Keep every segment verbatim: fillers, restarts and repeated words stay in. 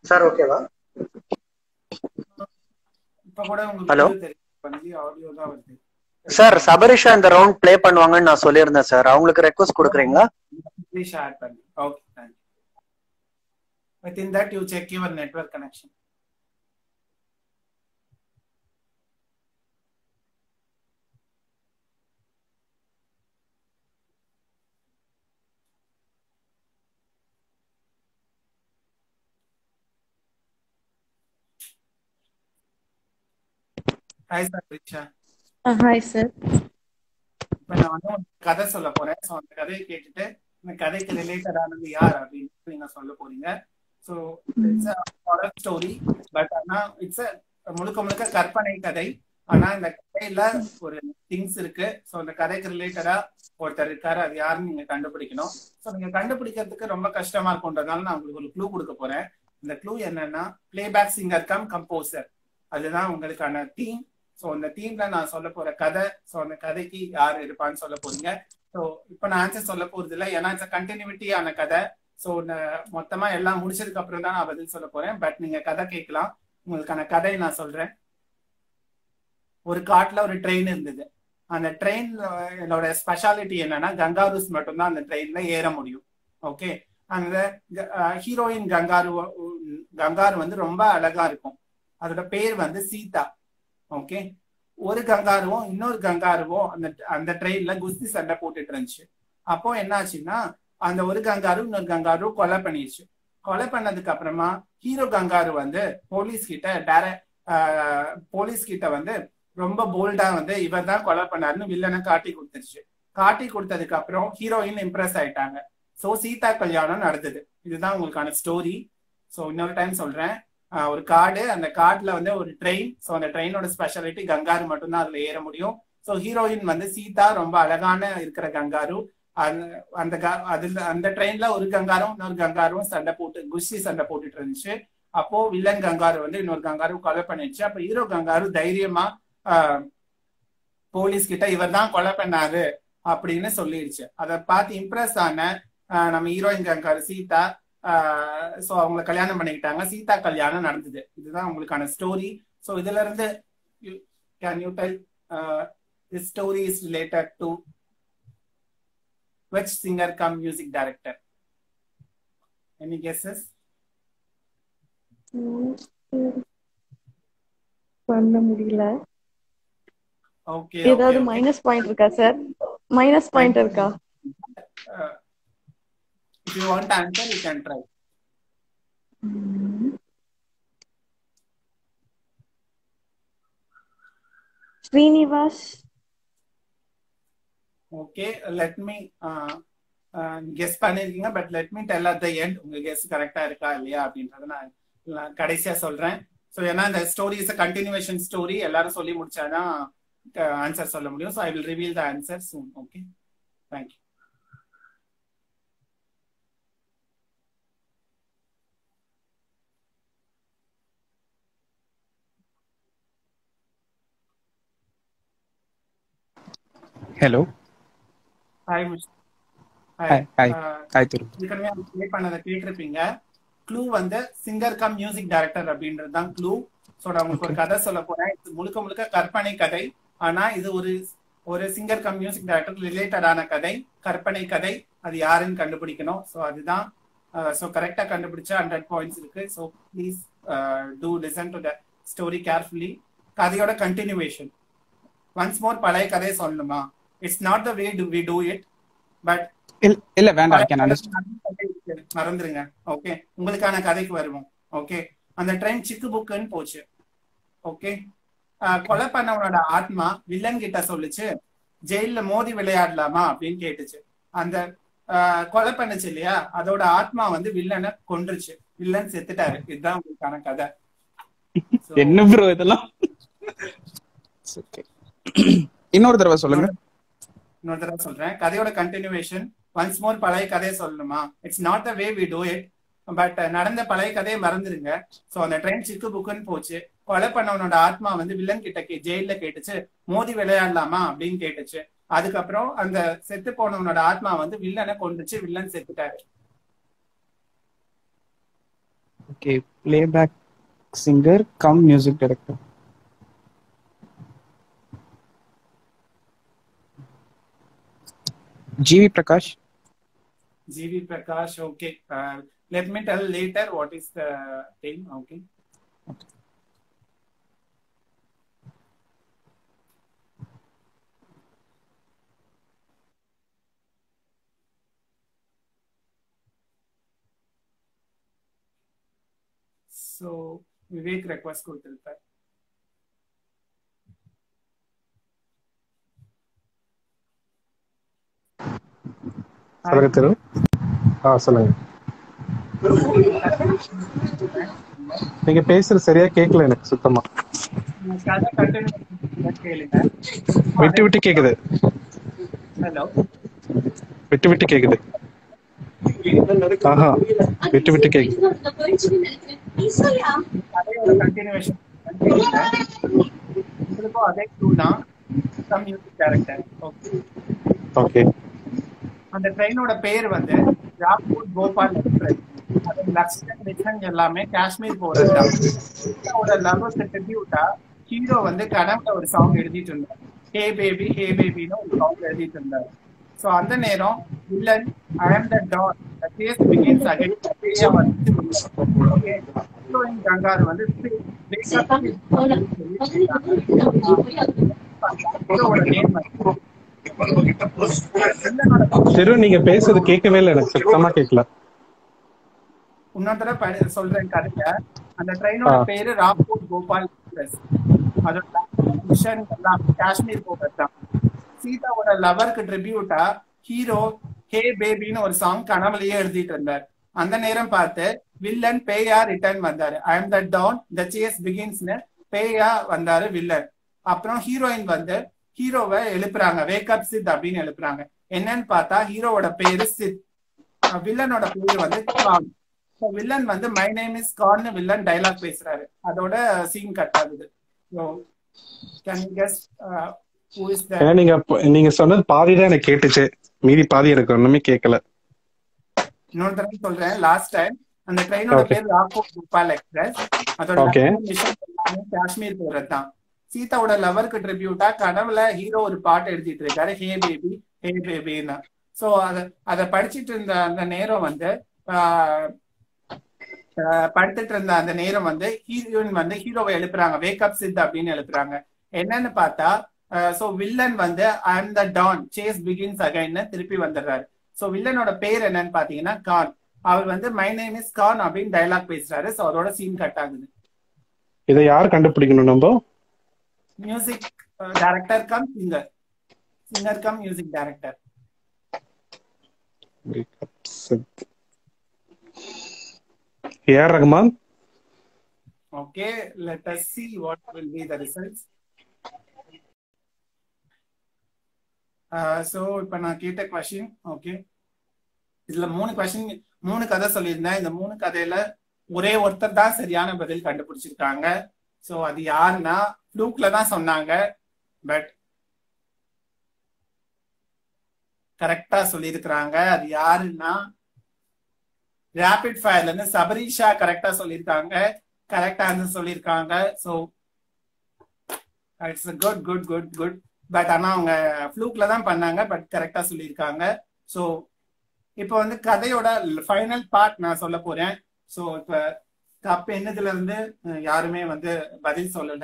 Sir ஓகேவா? இப்ப கூட ஹலோ உங்களுக்கு தெரியும் ஆடியோ தான் வருது சார். சபரிஷா இந்த ரவுண்ட் ப்ளே பண்ணுவாங்கன்னு நான் சொல்லியிருந்தேன் சார். அவங்களுக்கு ரெக்வஸ்ட் கொடுக்குறீங்களா? ப்ளீஸ் ஷேர் பண்ணி. Okay, thank you. Within that you check your network connection. Hi sir, Richa. Uh, hi sir. இப்போ நான் வந்து ஒரு கதை சொல்ல போறேன். ஸோ அந்த கதையை கேட்டுட்டு இந்த கதைக்கு ரிலேட்டட் ஆனது யார் அப்படின்னு நீங்க சொல்ல போறீங்க. So it's a story, but ஆனா இட்ஸ் முழுக்க முழுக்க கற்பனை கதை. ஆனா இந்த கதையில ஒரு திங்ஸ் இருக்கு. ஸோ அந்த கதைக்கு ரிலேட்டடா ஒருத்தர் இருக்காரு, அது யாருன்னு நீங்க கண்டுபிடிக்கணும். ஸோ நீங்க கண்டுபிடிக்கிறதுக்கு ரொம்ப கஷ்டமா இருக்கும்ன்றதுனால நான் உங்களுக்கு ஒரு க்ளூ கொடுக்க போறேன். இந்த க்ளூ என்னன்னா பிளேபேக் சிங்கர் கம் கம்போசர், அதுதான் உங்களுக்கான தீம். ஸோ அந்த தீம்ல நான் சொல்ல போற கதை, ஸோ அந்த கதைக்கு யார் இருப்பான்னு சொல்ல போறீங்க. ஸோ இப்போ நான் ஆன்சர் சொல்ல போறது இல்லை, ஏன்னா இட்ஸ் கண்டினியூட்டி ஆன கதை. ஸோ மொத்தமா எல்லாம் முடிச்சதுக்கு அப்புறம் தான் நான் பதில் சொல்ல போறேன். பட் நீங்க கதை கேட்கலாம். உங்களுக்கான கதை நான் சொல்றேன். ஒரு காட்டுல ஒரு ட்ரெயின் இருந்தது. அந்த ட்ரெயினோட ஸ்பெஷாலிட்டி என்னன்னா கங்காரூஸ் மட்டும்தான் அந்த ட்ரெயின்ல ஏற முடியும். ஓகே, அந்த ஹீரோயின் கங்காரு கங்காரு வந்து ரொம்ப அழகா இருக்கும். அதோட பேர் வந்து சீதா. ஓகே, ஒரு கங்காருவும் இன்னொரு கங்காருவும் அந்த அந்த ட்ரெயின்ல குஸ்தி சண்டை போட்டுட்டு இருந்துச்சு. அப்போ என்ன ஆச்சுன்னா அந்த ஒரு கங்காரு இன்னொரு கங்காரு கொலை பண்ணிடுச்சு. கொலை பண்ணதுக்கு அப்புறமா ஹீரோ கங்காரு வந்து போலீஸ் கிட்ட டைரக்ட் போலீஸ் கிட்ட வந்து ரொம்ப போல்டா வந்து இவர் தான் கொலை பண்ணாருன்னு வில்லனை காட்டி கொடுத்துருச்சு. காட்டி கொடுத்ததுக்கு அப்புறம் ஹீரோயின் இம்ப்ரெஸ் ஆயிட்டாங்க. ஸோ சீதா கல்யாணம் நடந்தது. இதுதான் உங்களுக்கான ஸ்டோரி. ஸோ இன்னொரு டைம் சொல்றேன். ஒரு காடு, அந்த காட்டுல வந்து ஒரு ட்ரெயின். ஸோ அந்த ட்ரெயினோட ஸ்பெஷாலிட்டி கங்காரு மட்டும்தான் அதுல ஏற முடியும். ஸோ ஹீரோயின் வந்து சீதா, ரொம்ப அழகான இருக்கிற கங்காரு. அந்த அந்த அதுல அந்த ட்ரெயின்ல ஒரு கங்காரும் இன்னொரு கங்காரும் சண்டை போட்டு குஸ்தி சண்டை போட்டுட்டு இருந்துச்சு. அப்போ வில்லன் கங்காரு வந்து இன்னொரு கங்காரு கொலை பண்ணிடுச்சு. அப்ப ஹீரோ கங்காரு தைரியமா ஆஹ் போலீஸ் கிட்ட இவர் தான் கொலை பண்ணாரு அப்படின்னு சொல்லிடுச்சு. அதை பார்த்து இம்ப்ரெஸ் ஆன நம்ம ஹீரோயின் கங்காரு சீதா, ஸோ அவங்களை கல்யாணம் பண்ணிக்கிட்டாங்க. சீதா கல்யாணம் நடந்தது. இதுதான் உங்களுக்கான ஸ்டோரி. ஸோ இதுல இருந்து can you tell this story is related to which singer cum music director? Any guesses? பண்ண முடியல. ஓகே, ஏதாவது மைனஸ் பாயிண்ட் இருக்கா சார்? மைனஸ் பாயிண்ட் இருக்கா? If you want to answer, you can try. Srinivas. Okay, let me uh, uh, guess பண்ணிருக்கீங்க. But let me tell at the end உங்க guess கரெக்டா இருக்கா இல்லையா அப்படின்றத நான் கடைசியா சொல்றேன். ஸோ ஏன்னா இந்த ஸ்டோரி இஸ் கண்டினியூவேஷன் ஸ்டோரி, எல்லாரும் சொல்லி முடிச்சாதான் ஆன்சர் சொல்ல முடியும். So I will reveal the answer soon. Okay, thank you. Hello. Hi miss. Hi hi hi Thiru. இதுக்கமே ப்ளே பண்ணதை கேட்டிருப்பீங்க. க்ளூ வந்து சிங்கர் கம் மியூசிக் டைரக்டர் அப்படின்றது தான் க்ளூ. ஸோ நான் உங்களுக்கு ஒரு கதை சொல்ல போறேன். இது முழுக்க முழுக்க கற்பனை கதை. ஆனா இது ஒரு ஒரு சிங்கர் கம் மியூசிக் டைரக்டர் ரிலேட்டடான கதை, கற்பனை கதை. அது யாருன்னு கண்டுபிடிக்கணும். ஸோ அதுதான். ஸோ கரெக்டா கண்டுபிடிச்சா ஹண்ட்ரட் பாயிண்ட்ஸ் இருக்கு. So please do listen to the story carefully. கதையோட கண்டினியூவேஷன். ஒன்ஸ் மோர் பழைய கதையை சொல்லணுமா? It's not the way to we do it, but இல்ல வேண்டாம், ஐ கேன் அண்டர்ஸ்டாண்ட். மறந்துருங்க. ஓகே, உங்களுக்கான கதைக்கு வருவோம். ஓகே, அந்த ட்ரெயின் சிக்கு புக்குன்னு போச்சு. ஓகே, கொலை பண்ணவனோட ஆத்மா வில்லன் கிட்ட சொல்லுச்சு, ஜெயில மோதி விளையாடலாமா அப்படின்னு கேட்டுச்சு. அந்த கொலை பண்ணுச்சு இல்லையா, அதோட ஆத்மா வந்து வில்லனை கொன்றுச்சு. வில்லன் செத்துட்டாரு. இதுதான் உங்களுக்கான கதை. என்ன ப்ரோ இதெல்லாம்? இன்னொரு தடவை சொல்லுங்க. இன்னொரு தடவை சொல்றேன். கதையோட கண்டினியூவேஷன். ஒன்ஸ் மோர் பழைய கதையை சொல்லணுமா? It's not the way we do it, but நடந்த பழைய கதையை மறந்துருங்க. ஸோ அந்த ட்ரெயின் சிக்கு புக்குன்னு போச்சு. கொலை பண்ணவனோட ஆத்மா வந்து வில்லன் கிட்ட ஜெயில கேட்டுச்சு, மோதி விளையாடலாமா அப்படின்னு கேட்டுச்சு. அதுக்கப்புறம் அந்த செத்து போனவனோட ஆத்மா வந்து வில்லனை கொண்டுச்சு. வில்லன் செத்துட்டாரு. Okay, playback singer cum music director. GV Prakash. G V Prakash, okay. Uh, let me tell later what is the thing, okay. So Vivek request கொடுத்திருப்பார். சொல்லுங்க திரு. ஆ சொல்லுங்க. நீங்க பேசுறது சரியா கேட்கல எனக்கு சுத்தமா. கதை கண்டினியூ கேளுங்க. விட்டு விட்டு கேக்குது. ஹலோ, விட்டு விட்டு கேக்குது. ஆஹா, விட்டு விட்டு கேக்குது. கதையோட கண்டினியூவேஷன் உங்களுக்கும் அதே க்ளூ தான். Cum music director. Okay okay. அந்த ட்ரெயினோட பேர் வந்து ராக்பூர் போபால் எக்ஸ்பிரஸ். அது லக்ஷ்மன் மிஷன் எல்லாமே காஷ்மீர் போறது தான். ஹீரோட லவ்வுக்கு ட்ரிபியூட்டா ஹீரோ வந்து கனவுல ஒரு சாங் எழுதிட்டு இருந்தார். ஹே பேபி ஹே பேபின்னு ஒரு சாங் எழுதிட்டு இருந்தார். ஸோ அந்த நேரம் villain I am the don the chase begins again பேயா வந்து ஓகே ஹீரோயின் கங்காரு வந்து ஹீரோட நேம் திரு நீங்க பேசுறது கேட்கவே இல்லை எனக்கு சுத்தமா கேட்கல. இன்னொரு தடவை சொல்றேன் கதைய. அந்த ட்ரெயினோட பேரு ராக்பூர் போபால் எக்ஸ்பிரஸ். அதோட மிஷன் எல்லாம் காஷ்மீர் போகிறதுதான். சீதாவோட லவருக்கு ட்ரிபியூட்டா ஹீரோ ஹே பேபின்னு ஒரு சாங் கனவுலயே எழுதிட்டு இருந்தார். அந்த நேரம் பார்த்து வில்லன் பேயா ரிட்டர்ன் வந்தாரு. I am the don the chase பிகின்ஸ்னு பேயா வந்தாரு வில்லன். அப்புறம் ஹீரோயின் வந்து ஹீரோவை எழுப்புறாங்க. வேக்கப் சித் அப்படின்னு எழுப்புறாங்க. என்னன்னு பார்த்தா ஹீரோவோட பேரு சித், வில்லனோட பேரு வந்து கான். வில்லன் வந்து my name is Khan villain dialogue பேசுறாரு. அதோட சீன் கட் ஆகுது. So can you guess uh, who is that? நீங்க நீங்க சொன்னது பாதி தான் எனக்கு கேட்டுச்சு, மீதி பாதி எனக்கு ஒண்ணுமே கேட்கல. இன்னொரு தடவை சொல்றேன். லாஸ்ட் டைம் அந்த ட்ரெயினோட பேர் ராக்பூர் போபால் எக்ஸ்பிரஸ். அதோட மிஷன் காஷ்மீர் போறது தான். சீதாவோட லவருக்கு ட்ரிபியூட்டா கனவுல ஹீரோ ஒரு பாட்டு எழுதிட்டு இருக்காரு, ஹே பேபி ஹே பேபின்னு. ஸோ அத அதை படிச்சுட்டு இருந்த அந்த நேரம் வந்து படுத்துட்டு இருந்த அந்த நேரம் வந்து ஹீரோயின் வந்து ஹீரோவை எழுப்புறாங்க. வேக்கப் சித் அப்படின்னு எழுப்புறாங்க. என்னன்னு பார்த்தா சோ வில்லன் வந்து I am the don chase begins அகைன்னு திருப்பி வந்துடுறாரு. சோ வில்லனோட பேர் என்னன்னு பாத்தீங்கன்னா கான். அவர் வந்து மை நேம் இஸ் கான் அப்படின்னு டைலாக் பேசுறாரு. சோ அதோட சீன் கட் ஆகுது. இதை யார் கண்டுபிடிக்கணும்? நம்ம music director cum singer, singer cum music director. AR Rahman. Okay, let us see what will be the results. Uh, so இப்ப நான் கேட்ட கொஸ்டின் ஓகே, இதுல மூணு கொஸ்டின் மூணு கதை சொல்லியிருந்தேன். இந்த மூணு கதையில ஒரே ஒருத்தர் தான் சரியான பதில் கண்டுபிடிச்சிருக்காங்க. சோ அது யாருன்னா ஃப்ளூக்ல தான் சொன்னாங்க, பட் கரெக்டா சொல்லியிருக்கிறாங்க. அது யாருன்னா ரேபிட் ஃபயர்ல இருந்து சபரீஷா கரெக்டா சொல்லியிருக்காங்க, கரெக்டா ஆன்சர் சொல்லியிருக்காங்க. So it's good good good good but ஆனா அவங்க ஃப்ளூக்ல தான் பண்ணாங்க, பட் கரெக்டா சொல்லியிருக்காங்க. ஸோ இப்போ வந்து கதையோட ஃபைனல் பார்ட் நான் சொல்ல போறேன். ஸோ இப்போ கப் என்னதுல இருந்து யாருமே வந்து பதில் சொல்லல.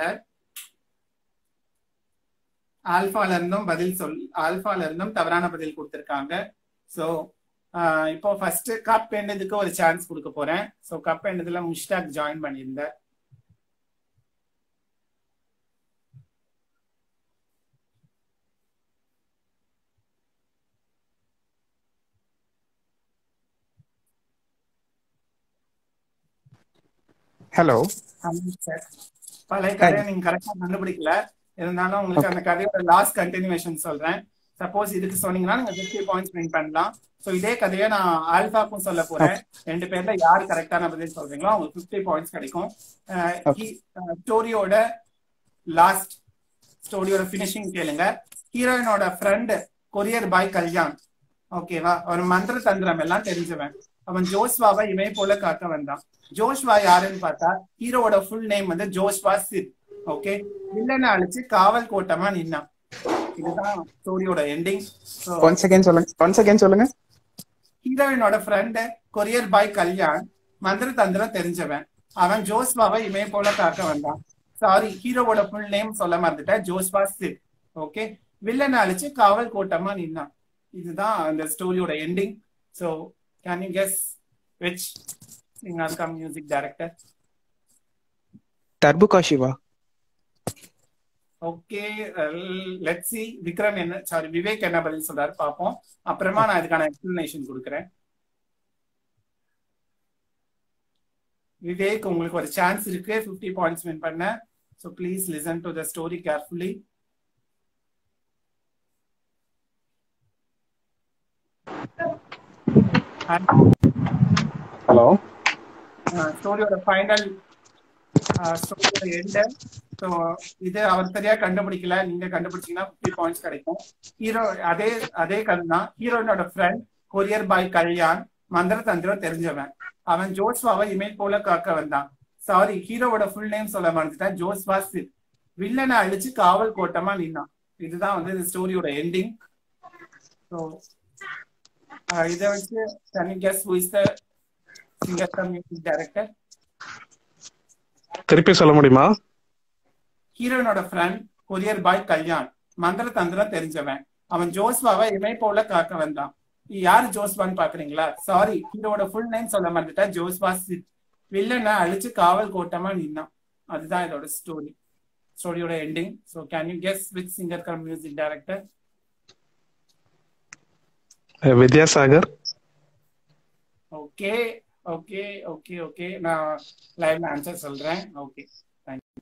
ஆல்பால இருந்தும் பதில் சொல் ஆல்பால இருந்தும் தவறான பதில் கொடுத்திருக்காங்க. ஸோ இப்போ ஃபர்ஸ்ட் கப் என்னதுக்கு ஒரு சான்ஸ் கொடுக்க போறேன். ஸோ கப் என்னதுல முஷ்டாக் ஜாயின் பண்ணியிருந்தேன். ஹலோ. பழைய கதையை நீங்க கரெக்டா கண்டுபிடிக்கல, இருந்தாலும் உங்களுக்கு அந்த கதையோட லாஸ்ட் கண்டினியூவேஷன் சொல்றேன். சப்போஸ் இதுக்கு சொன்னீங்கன்னா நீங்க ஃபிஃப்டி பாயிண்ட்ஸ் வின் பண்ணலாம். ஸோ இதே கதையை நான் ஆல்பாக்கும் சொல்ல போறேன். ரெண்டு பேர்ல யாரு கரெக்டான பதில் சொல்றீங்களோ அவங்களுக்கு ஃபிஃப்டி பாயிண்ட்ஸ் கிடைக்கும். ஸ்டோரியோட லாஸ்ட் ஸ்டோரியோட பினிஷிங் கேளுங்க. ஹீரோயினோட ஃப்ரெண்டு கொரியர் பாய் கல்யாண், ஓகேவா? அவர் மந்திர தந்திரம் எல்லாம் தெரிஞ்சவன். அவன் ஜோஸ்வாவை இவை போல காக்க வந்தான். ஜோஷ்வா யாருன்னு பார்த்தா ஹீரோவோட ஃபுல் நேம் வந்து ஜோஷ்வா சித். ஓகே, வில்லனை அழிச்சு காவல் கோட்டமா நின்னான். இதுதான் ஸ்டோரியோட எண்டிங். ஒன் செகண்ட் சொல்லுங்க ஒன் செகண்ட் சொல்லுங்க ஹீரோயினோட ஃப்ரெண்ட் கொரியர் பாய் கல்யாண் மந்திர தந்திரம் தெரிஞ்சவன். அவன் ஜோஸ்வாவை இமய போல காக்க வந்தான். சாரி, ஹீரோவோட ஃபுல் நேம் சொல்ல மறந்துட்டேன், ஜோஸ்வா சித். ஓகே, வில்லனை அழிச்சு காவல் கோட்டமா நின்னான். இதுதான் அந்த ஸ்டோரியோட ending. So can you guess which singer cum music director? Darbuka Siva. Okay, let's see Vikram என்ன சாரி விவேக் என்ன பதில் சொல்றாரு பாப்போம். அப்புறமா நான் இதுக்கான எக்ஸ்பிளனேஷன் கொடுக்குறேன். விவேக், உங்களுக்கு ஒரு சான்ஸ் இருக்கு ஃபிஃப்டி பாயிண்ட்ஸ் வின் பண்ண. So please listen to the story carefully. Hello. ஸ்டோரியோட ஃபைனல் ஸ்டோரியோட எண்ட். ஸோ இது அவர் சரியா கண்டுபிடிக்கல, நீங்க கண்டுபிடிச்சீங்கன்னா ஃபிஃப்டி பாயிண்ட்ஸ் கிடைக்கும். ஹீரோ அதே அதே கதை தான். ஹீரோயினோட ஃப்ரெண்ட் கொரியர் பாய் கல்யாண் மந்திர தந்திரம் தெரிஞ்சவன். அவன் ஜோஸ்வாவை இமேல் போல காக்க வந்தான். சாரி, ஹீரோவோட ஃபுல் நேம் சொல்ல மறந்துட்டேன், ஜோஸ்வா சித். வில்லனை அழிச்சு காவல் கோட்டமா நின்னான். இதுதான் வந்து இந்த ஸ்டோரியோட எண்டிங். ஸோ இதை வச்சு can you guess who is the singer cum music director? திருப்பி சொல்ல முடியுமா? ஹீரோயினோட ஃப்ரெண்ட் கொரியர் பாய் கல்யாண் மந்திர தந்திரம் தெரிஞ்சவன். அவன் ஜோஸ்வாவை இமை போல காக்க வந்தான். யாரு ஜோஸ்வான்னு பாக்குறீங்களா? சாரி, ஹீரோட ஃபுல் நேம் சொல்ல மாட்டேன், ஜோஸ்வா சித். வில்லனை அழிச்சு காவல் கோட்டமா நின்னான். அதுதான் இதோட ஸ்டோரி, ஸ்டோரியோட ending. So can you guess which singer cum music director? Vidyasagar. Okay okay okay okay நான் லைவ்ல ஆன்சர் சொல்றேன். Okay, thank you.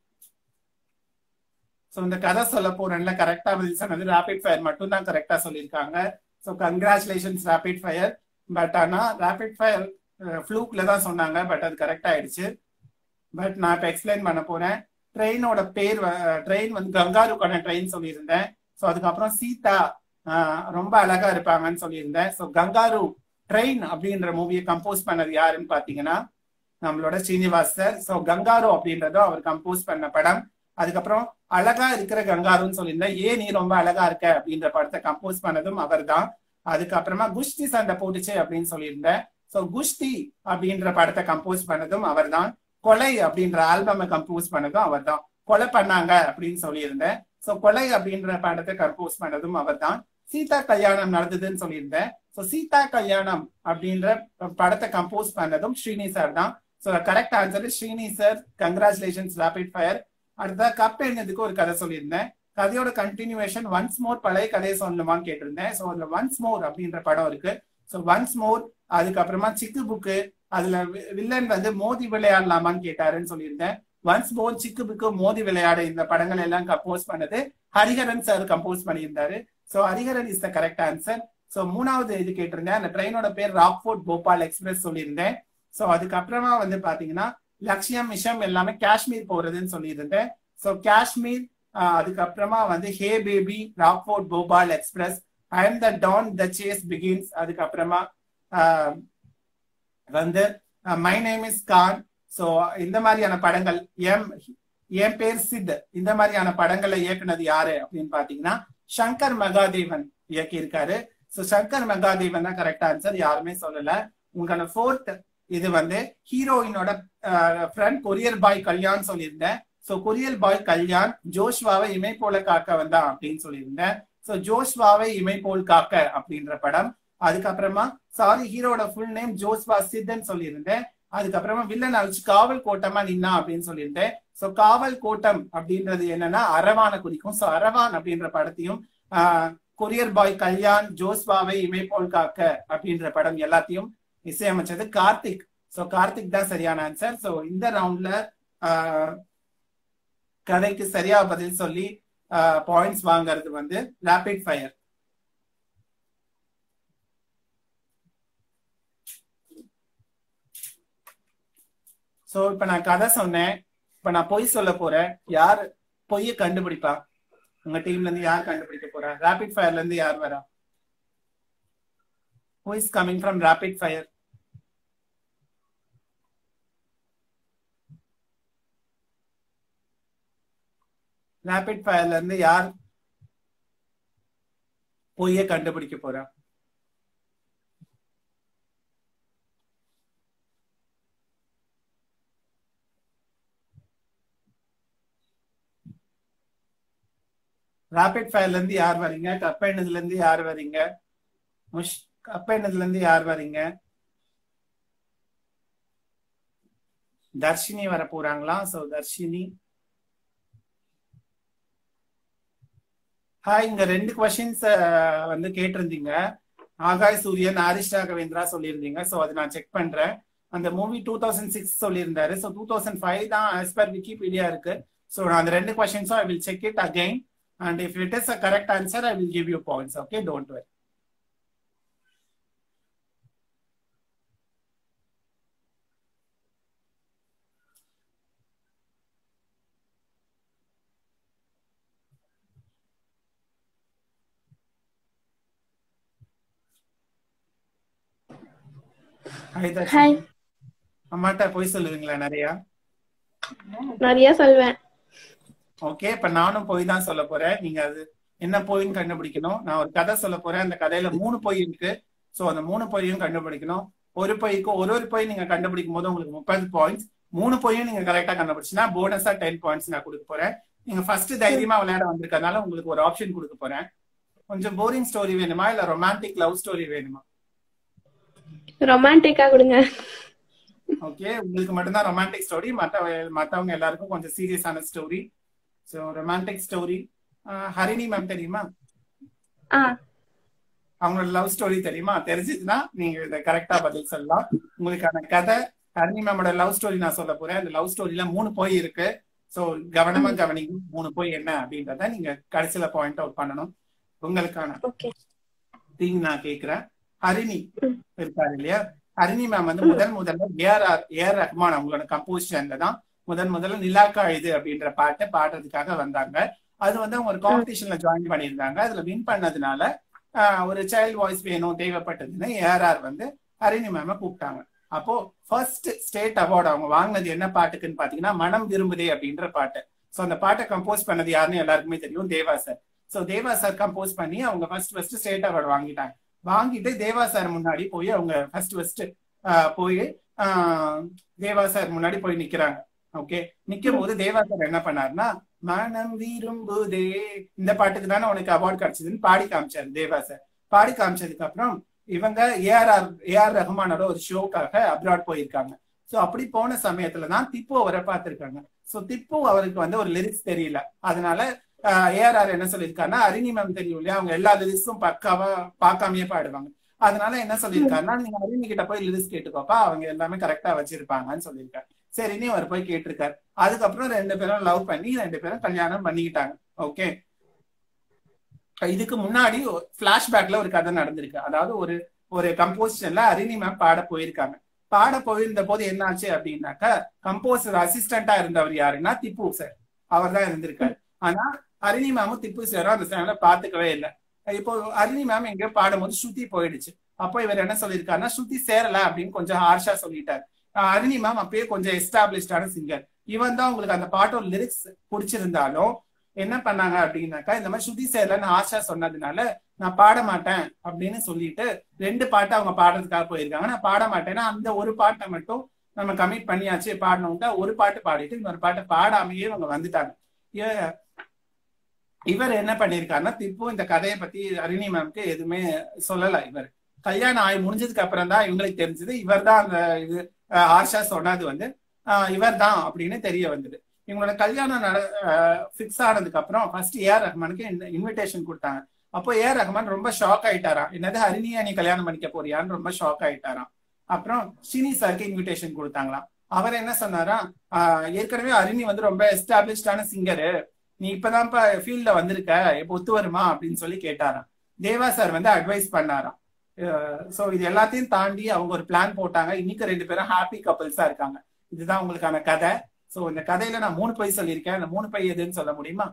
ஸோ இந்த கதை சொல்ல போறேன்ல, கரெக்டா பதில் சொன்னது ரேபிட் ஃபயர் மட்டும் தான் கரெக்டா சொல்லியிருக்காங்க. So congratulations rapid fire. But ஆனா ரேபிட் ஃபயர் ஃப்ளூக்ல தான் சொன்னாங்க, பட் அது கரெக்ட் ஆயிடுச்சு. பட் நான் இப்போ எக்ஸ்பிளைன் பண்ண போறேன். ட்ரெயினோட பேர் ட்ரெயின் வந்து கங்காருக்கான ட்ரெயின் சொல்லியிருந்தேன். ஸோ அதுக்கப்புறம் சீதா ரொம்ப அழகா இருப்பாங்கன்னு சொல்லியிருந்தேன். ஸோ கங்காரு ட்ரெயின் அப்படின்ற மூவியை கம்போஸ் பண்ணது யாருன்னு பாத்தீங்கன்னா நம்மளோட ஸ்ரீனிவாஸ் சார். ஸோ கங்காரு அப்படின்றதும் அவர் கம்போஸ் பண்ண படம். அதுக்கப்புறம் அழகா இருக்கிற கங்காருன்னு சொல்லியிருந்தேன், ஏன் நீ ரொம்ப அழகா இருக்க அப்படின்ற படத்தை கம்போஸ் பண்ணதும் அவர் தான். அதுக்கப்புறமா குஷ்டி சண்டை போட்டுச்சு அப்படின்னு சொல்லியிருந்தேன். ஸோ குஷ்டி அப்படின்ற படத்தை கம்போஸ் பண்ணதும் அவர் தான். கொலை அப்படின்ற ஆல்பமை கம்போஸ் பண்ணதும் அவர் தான். கொலை பண்ணாங்க அப்படின்னு சொல்லியிருந்தேன். ஸோ கொலை அப்படின்ற படத்தை கம்போஸ் பண்ணதும் அவர் தான். சீதா கல்யாணம் நடந்ததுன்னு சொல்லியிருந்தேன். ஸோ சீதா கல்யாணம் அப்படின்ற படத்தை கம்போஸ் பண்ணதும் ஸ்ரீனி சார் தான். So correct answer Srini sir. Congratulations rapid fire. அடுத்த கப் என்னதுக்கு ஒரு கதை சொல்லியிருந்தேன். கதையோட கண்டினியூவேஷன் ஒன்ஸ் மோர் பழைய கதையை சொல்லணுமான்னு கேட்டிருந்தேன். ஸோ அதுல ஒன்ஸ் மோர் அப்படின்ற படம் இருக்கு. ஸோ ஒன்ஸ் மோர், அதுக்கப்புறமா சிக்கு புக்கு, அதுல வில்லன் வந்து மோதி விளையாடலாமான்னு கேட்டாருன்னு சொல்லியிருந்தேன். ஒன்ஸ் மோர், சிக்கு புக்கு, மோதி விளையாட இந்த படங்கள் எல்லாம் கம்போஸ் பண்ணது ஹரிஹரன் சார் கம்போஸ் பண்ணியிருந்தாரு. So Hariharan is the correct answer. So மூணாவது இது கேட்டிருந்தேன். அந்த ட்ரெயினோட பேர் ராக்ஃபோர்ட் போபால் எக்ஸ்பிரஸ் சொல்லியிருந்தேன். ஸோ அதுக்கப்புறமா வந்து பாத்தீங்கன்னா லட்சியம் மிஷம் எல்லாமே காஷ்மீர் போறதுன்னு சொல்லியிருந்தேன். ஸோ காஷ்மீர், அதுக்கப்புறமா வந்து hey baby, Rockfort Bhopal express, I am the don, the chase begins, அதுக்கப்புறமா வந்து my name is Khan. So இந்த மாதிரியான படங்கள், எம் என் பேர் சித், இந்த மாதிரியான படங்களை இயக்குனது யாரு அப்படின்னு பாத்தீங்கன்னா சங்கர் மகாதேவன் இயக்கி இருக்காரு. ஸோ சங்கர் மகாதேவன் தான் கரெக்ட் ஆன்சர், யாருமே சொல்லல. உங்களோட ஃபோர்த் இது வந்து ஹீரோயினோட ஃப்ரெண்ட் கொரியர் பாய் கல்யாண் சொல்லியிருந்தேன். ஸோ கொரியர் பாய் கல்யாண் ஜோஷ்வாவை இமை போல காக்க வந்தான் அப்படின்னு சொல்லியிருந்தேன். ஸோ ஜோஷ்வாவை இமை போல் காக்க அப்படின்ற படம். அதுக்கப்புறமா சாரி, ஹீரோட ஃபுல் நேம் ஜோஸ்வா சித்ன்னு சொல்லியிருந்தேன். அதுக்கப்புறமா வில்லன் அழிச்சு காவல் கோட்டமா நின்னா அப்படின்னு சொல்லியிருந்தேன். ஸோ காவல் கோட்டம் அப்படின்றது என்னன்னா அரவான குறிக்கும். ஸோ அரவான் அப்படின்ற படத்தையும் ஆஹ் கொரியர் பாய் கல்யாண் ஜோஸ்வாவை இமை போல் காக்க அப்படின்ற படம் எல்லாத்தையும் இசையமைச்சது கார்த்திக். ஸோ கார்த்திக் தான் சரியான ஆன்சர். ஸோ இந்த ரவுண்ட்ல ஆஹ் கதைக்கு சரியா பதில் சொல்லி பாயிண்ட்ஸ் வாங்குறது வந்து ரேபிட் ஃபயர். சோ இப்ப நான் கதை சொன்னேன், இப்ப நான் பொய் சொல்ல போறேன். யார் பொய்ய கண்டுபிடிப்பா? உங்க டீம்ல இருந்து யார் கண்டுபிடிக்க போறா? ரேபிட் ஃபயர்ல இருந்து யார் வரா? Who is coming from rapid fire? Rapid ஃபயர்ல இருந்து யார் பொய்ய கண்டுபிடிக்க போறா? ரேபிட் ஃபயர்ல இருந்து யார் வரீங்க? கப்பைனதுல இருந்து யார் வரீங்க? முஷ் கப்பைனதுல இருந்து யார் வரீங்க? தர்ஷினி வர போறாங்களா? சோ தர்ஷினி. ஹாய், இங்க ரெண்டு கொஸ்டின்ஸ் வந்து கேட்டிருந்தீங்க. ஆகாய் சூரியன், ஆரிஷ் ராகவேந்திரா சொல்லியிருந்தீங்க. சோ அதை நான் செக் பண்றேன். அந்த மூவி டூ தௌசண்ட் சிக்ஸ் சொல்லியிருந்தாரு. ஸோ டூ தௌசண்ட் ஃபைவ் தான் ஆஸ் பர் விக்கிபீடியா இருக்கு. ஸோ நான் அந்த ரெண்டு கொஸ்டின்ஸும் I will check it again and if it is a correct answer I will give you points. Okay, don't worry. Hi. அம்மாட்ட போய் சொல்லுவீங்களா? நிறைய நிறைய சொல்வேன். ஓகே, இப்ப நானும் போய் தான் சொல்ல போறேன். நீங்க அது என்ன போயின்னு கண்டுபிடிக்கணும். நான் ஒரு கதை சொல்ல போறேன். அந்த கதையில மூணு பொய் இருக்கு. சோ அந்த மூணு பொய்யும் கண்டுபிடிக்கணும். ஒரு பொய்க்கு ஒரு ஒரு பொய் நீங்க கண்டுபிடிக்கும் போது உங்களுக்கு முப்பது பாயிண்ட்ஸ். மூணு பொய்யும் நீங்க கரெக்டா கண்டுபிடிச்சுன்னா போனஸா டென் பாயிண்ட்ஸ் நான் கொடுக்க போறேன். நீங்க ஃபர்ஸ்ட் தைரியமா விளையாட வந்திருக்கனால உங்களுக்கு ஒரு ஆப்ஷன் கொடுக்க போறேன். கொஞ்சம் போரிங் ஸ்டோரி வேணுமா இல்ல ரொமான்டிக் லவ் ஸ்டோரி வேணுமா? ரொமான்டிக்கா கொடுங்க. ஓகே, உங்களுக்கு மட்டும்தான் ரொமான்டிக் ஸ்டோரி, மத்த மத்தவங்க எல்லாருக்கும் கொஞ்சம் சீரியஸான story. So romantic story. Harini ma'am தெரியுமா? அவங்களோட லவ் ஸ்டோரி தெரியுமா? தெரிஞ்சதுன்னா நீங்க இதை கரெக்டா பதில் சொல்லலாம். உங்களுக்கான கதை ஹரிணி மேமோட லவ் ஸ்டோரி நான் சொல்ல போறேன். அந்த லவ் ஸ்டோரியில மூணு போய் இருக்கு. சோ கவனமா கவனிங்க. மூணு போய் என்ன அப்படின்றத நீங்க கடைசியில பாயிண்ட் அவுட் பண்ணணும். உங்களுக்கான திங் நான் கேக்குறேன். ஹரிணி இருக்காரு இல்லையா? ஹரிணி மேம் வந்து முதல் முதல்ல ஏஆர் ஏஆர் ரஹ்மான் அவங்களோட கம்போசிஷன்ல தான் முதன் முதல்ல நிலாக்கா இது அப்படின்ற பாட்டை பாடுறதுக்காக வந்தாங்க. அது வந்து அவங்க ஒரு காம்படிஷன்ல ஜாயின் பண்ணியிருந்தாங்க. அதுல வின் பண்ணதுனால ஒரு சைல்ட் வாய்ஸ் வேணும் தேவைப்பட்டதுன்னு ஏஆர்ஆர் வந்து ஹரிணி மேம கூப்பிட்டாங்க. அப்போ ஃபர்ஸ்ட் ஸ்டேட் அவார்டு அவங்க வாங்கினது என்ன பாட்டுக்குன்னு பாத்தீங்கன்னா மனம் விரும்புதே அப்படின்ற பாட்டு. சோ அந்த பாட்டை கம்போஸ் பண்ணது யாருன்னு எல்லாருக்குமே தெரியும், Deva sir. So Deva sir compose பண்ணி அவங்க ஃபர்ஸ்ட் ஃபர்ஸ்ட் ஸ்டேட் அவார்டு வாங்கிட்டாங்க. வாங்கிட்டு தேவா சார் முன்னாடி போய் அவங்க ஃபர்ஸ்ட் ஃபர்ஸ்ட் போய் தேவா சார் முன்னாடி போய் நிக்கிறாங்க. ஓகே, நிக்கும் போது தேவா சார் என்ன பண்ணாருன்னா மனம் விரும்புதே இந்த பாட்டுக்கு தானே உனக்கு அவார்டு கிடைச்சதுன்னு பாடி காமிச்சாரு தேவா சார். பாடி காமிச்சதுக்கு அப்புறம் இவங்க ஏஆர் ஏஆர் ரஹ்மானோட ஒரு ஷோக்காக அப்ராட் போயிருக்காங்க. சோ அப்படி போன சமயத்துலதான் திப்பு அவரை பார்த்திருக்காங்க. சோ திப்பு அவருக்கு வந்து ஒரு லிரிக்ஸ் தெரியல. அதனால ஏஆர்ஆர் என்ன சொல்லியிருக்காருன்னா ஹரிணி மேம் தெரியும் இல்லையா, அவங்க எல்லா லிரிக்ஸும் பக்காவா பார்க்காமயே பாடுவாங்க. அதனால என்ன சொல்லியிருக்காருன்னா நீங்க ஹரிணி கிட்ட போய் லிரிக்ஸ் கேட்டுக்கோப்பா, அவங்க எல்லாமே கரெக்டா வச்சிருப்பாங்கன்னு சொல்லியிருக்காரு. சரின்னு அவர் போய் கேட்டிருக்காரு. அதுக்கப்புறம் ரெண்டு பேரும் லவ் பண்ணி ரெண்டு பேரும் கல்யாணம் பண்ணிக்கிட்டாங்க. ஓகே, இதுக்கு முன்னாடி பிளாஷ்பேக்ல ஒரு கதை நடந்திருக்கு. அதாவது ஒரு ஒரு கம்போசிஷன்ல ஹரிணி மேம் பாட போயிருக்காங்க. பாட போயிருந்த போது என்ன ஆச்சு அப்படின்னாக்கா கம்போசர் அசிஸ்டண்டா இருந்தவர் யாருன்னா திப்பு சார், அவர் தான் இருந்திருக்காரு. ஆனா ஹரிணி மேமும் திப்பு சாரும் அந்த டைம்ல பாத்துக்கவே இல்லை. இப்போ ஹரிணி மேம் எங்கேயோ பாடும்போது ஸ்ருதி போயிடுச்சு. அப்போ இவர் என்ன சொல்லியிருக்காருன்னா ஸ்ருதி சேரல அப்படின்னு கொஞ்சம் ஹார்ஷா சொல்லிட்டாரு. ஹரிணி மேம் அப்பயே கொஞ்சம் எஸ்டாப்ளிஷ்டான சிங்கர். இவன் தான் உங்களுக்கு அந்த பாட்டோட லிரிக்ஸ் பிடிச்சிருந்தாலும் என்ன பண்ணாங்க அப்படின்னாக்கா இந்த மாதிரி ஸ்ருதி சேரலன்னு ஆஷா சொன்னதுனால நான் பாட மாட்டேன் அப்படின்னு சொல்லிட்டு ரெண்டு பாட்டை அவங்க பாடுறதுக்காக போயிருக்காங்க. நான் பாட மாட்டேன்னா அந்த ஒரு பாட்டை மட்டும் நம்ம கமிட் பண்ணியாச்சு பாடணும்ட்டா ஒரு பாட்டு பாடிட்டு இன்னொரு பாட்டை பாடாமையே அவங்க வந்துட்டாங்க. இவர் என்ன பண்ணிருக்காருன்னா திப்பு இந்த கதையை பத்தி ஹரிணி மேம்க்கு எதுவுமே சொல்லல. இவர் கல்யாணம் ஆகி முடிஞ்சதுக்கு அப்புறம் தான் இவங்களுக்கு தெரிஞ்சது இவர் தான் அந்த இது ஆஷா சொன்னது வந்து ஆஹ் இவர் தான் அப்படின்னு தெரிய வந்தது. இவங்களோட கல்யாணம் நட பிக்ஸ் ஆனதுக்கு அப்புறம் ஃபர்ஸ்ட் ஏஆர் ரஹ்மானுக்கு இன்விடேஷன் கொடுத்தாங்க. அப்போ ஏஆர் ரஹ்மான் ரொம்ப ஷாக் ஆயிட்டாராம். என்னது ஹரிணியா நீ கல்யாணம் பண்ணிக்க போறியான்னு ரொம்ப ஷாக் ஆயிட்டாராம். அப்புறம் ஷினி சாருக்கு இன்விடேஷன் கொடுத்தாங்களாம். அவர் என்ன சொன்னாரா, ஆஹ் ஏற்கனவே ஹரிணி வந்து ரொம்ப எஸ்டாப்ளிஷ்டான சிங்கரு, நீ இப்பதான் இப்ப ஃபீல்ட்ல வந்திருக்க, இப்ப ஒத்து வருமா அப்படின்னு சொல்லி கேட்டாராம். தேவா சார் வந்து அட்வைஸ் பண்ணாராம். சோ இது எல்லாத்தையும் தாண்டி அவங்க ஒரு பிளான் போட்டாங்க. இன்னைக்கு ரெண்டு பேரும் ஹாப்பி கப்பிள்ஸா இருக்காங்க. இதுதான் உங்களுக்கான கதை. சோ இந்த கதையில நான் மூணு பை சொல்லியிருக்கேன். அந்த மூணு பை எதுன்னு சொல்ல முடியுமா?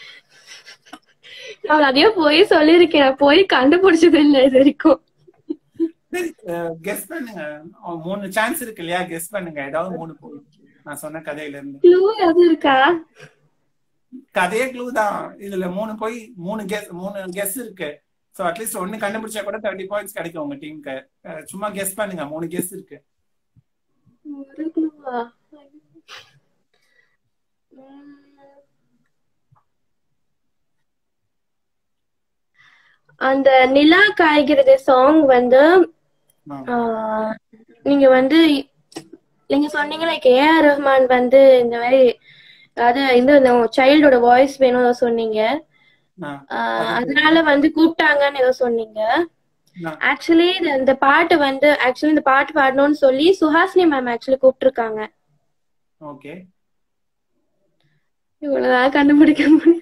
நான் நிறைய போய் சொல்லிருக்கேன், போய் கண்டுபிடிச்சது இல்லை இது வரைக்கும். கெஸ் பண்ணுங்க. அஹ் மூணு சான்ஸ் இருக்கு இல்லையா? கெஸ் பண்ணுங்க ஏதாவது மூணு போய் நான் சொன்ன கதையில இருந்து. க்ளூ எதுவும் இருக்கா? கதையே க்ளூ தான். இதுல மூணு போய் மூணு கெஸ் மூணு கெஸ் இருக்கு. சோ அட்லீஸ்ட் ஒன்னு கண்டுபிடிச்சா கூட தேர்ட்டி பாயிண்ட்ஸ் கிடைக்கும் உங்க டீமுக்கு. சும்மா கெஸ் பண்ணுங்க. மூணு கெஸ் இருக்கு. ஒரு க்ளூவா? அந்த நிலா காய்கிறது சாங் வந்து ஆ. ஆஹ், நீங்க வந்து நீங்க சொன்னீங்க லைக் ஏ ஆர் ரஹ்மான் வந்து இந்த மாதிரி அதாவது இந்த சைல்டோட வாய்ஸ் வேணும் சொன்னீங்க. ஆ. ஆஹ், அதனால வந்து கூப்பிட்டாங்கன்னு ஏதோ சொன்னீங்க. ஆ. ஆக்சுவலி இந்த பாட்டு வந்து ஆக்சுவலி இந்த பாட்டு பாடணும்னு சொல்லி சுஹாசினி மேம் ஆக்சுவலி கூப்பிட்டுருக்காங்க. ஓகே. இவ்வளவுதான் கண்டுபிடிக்க முடியும்.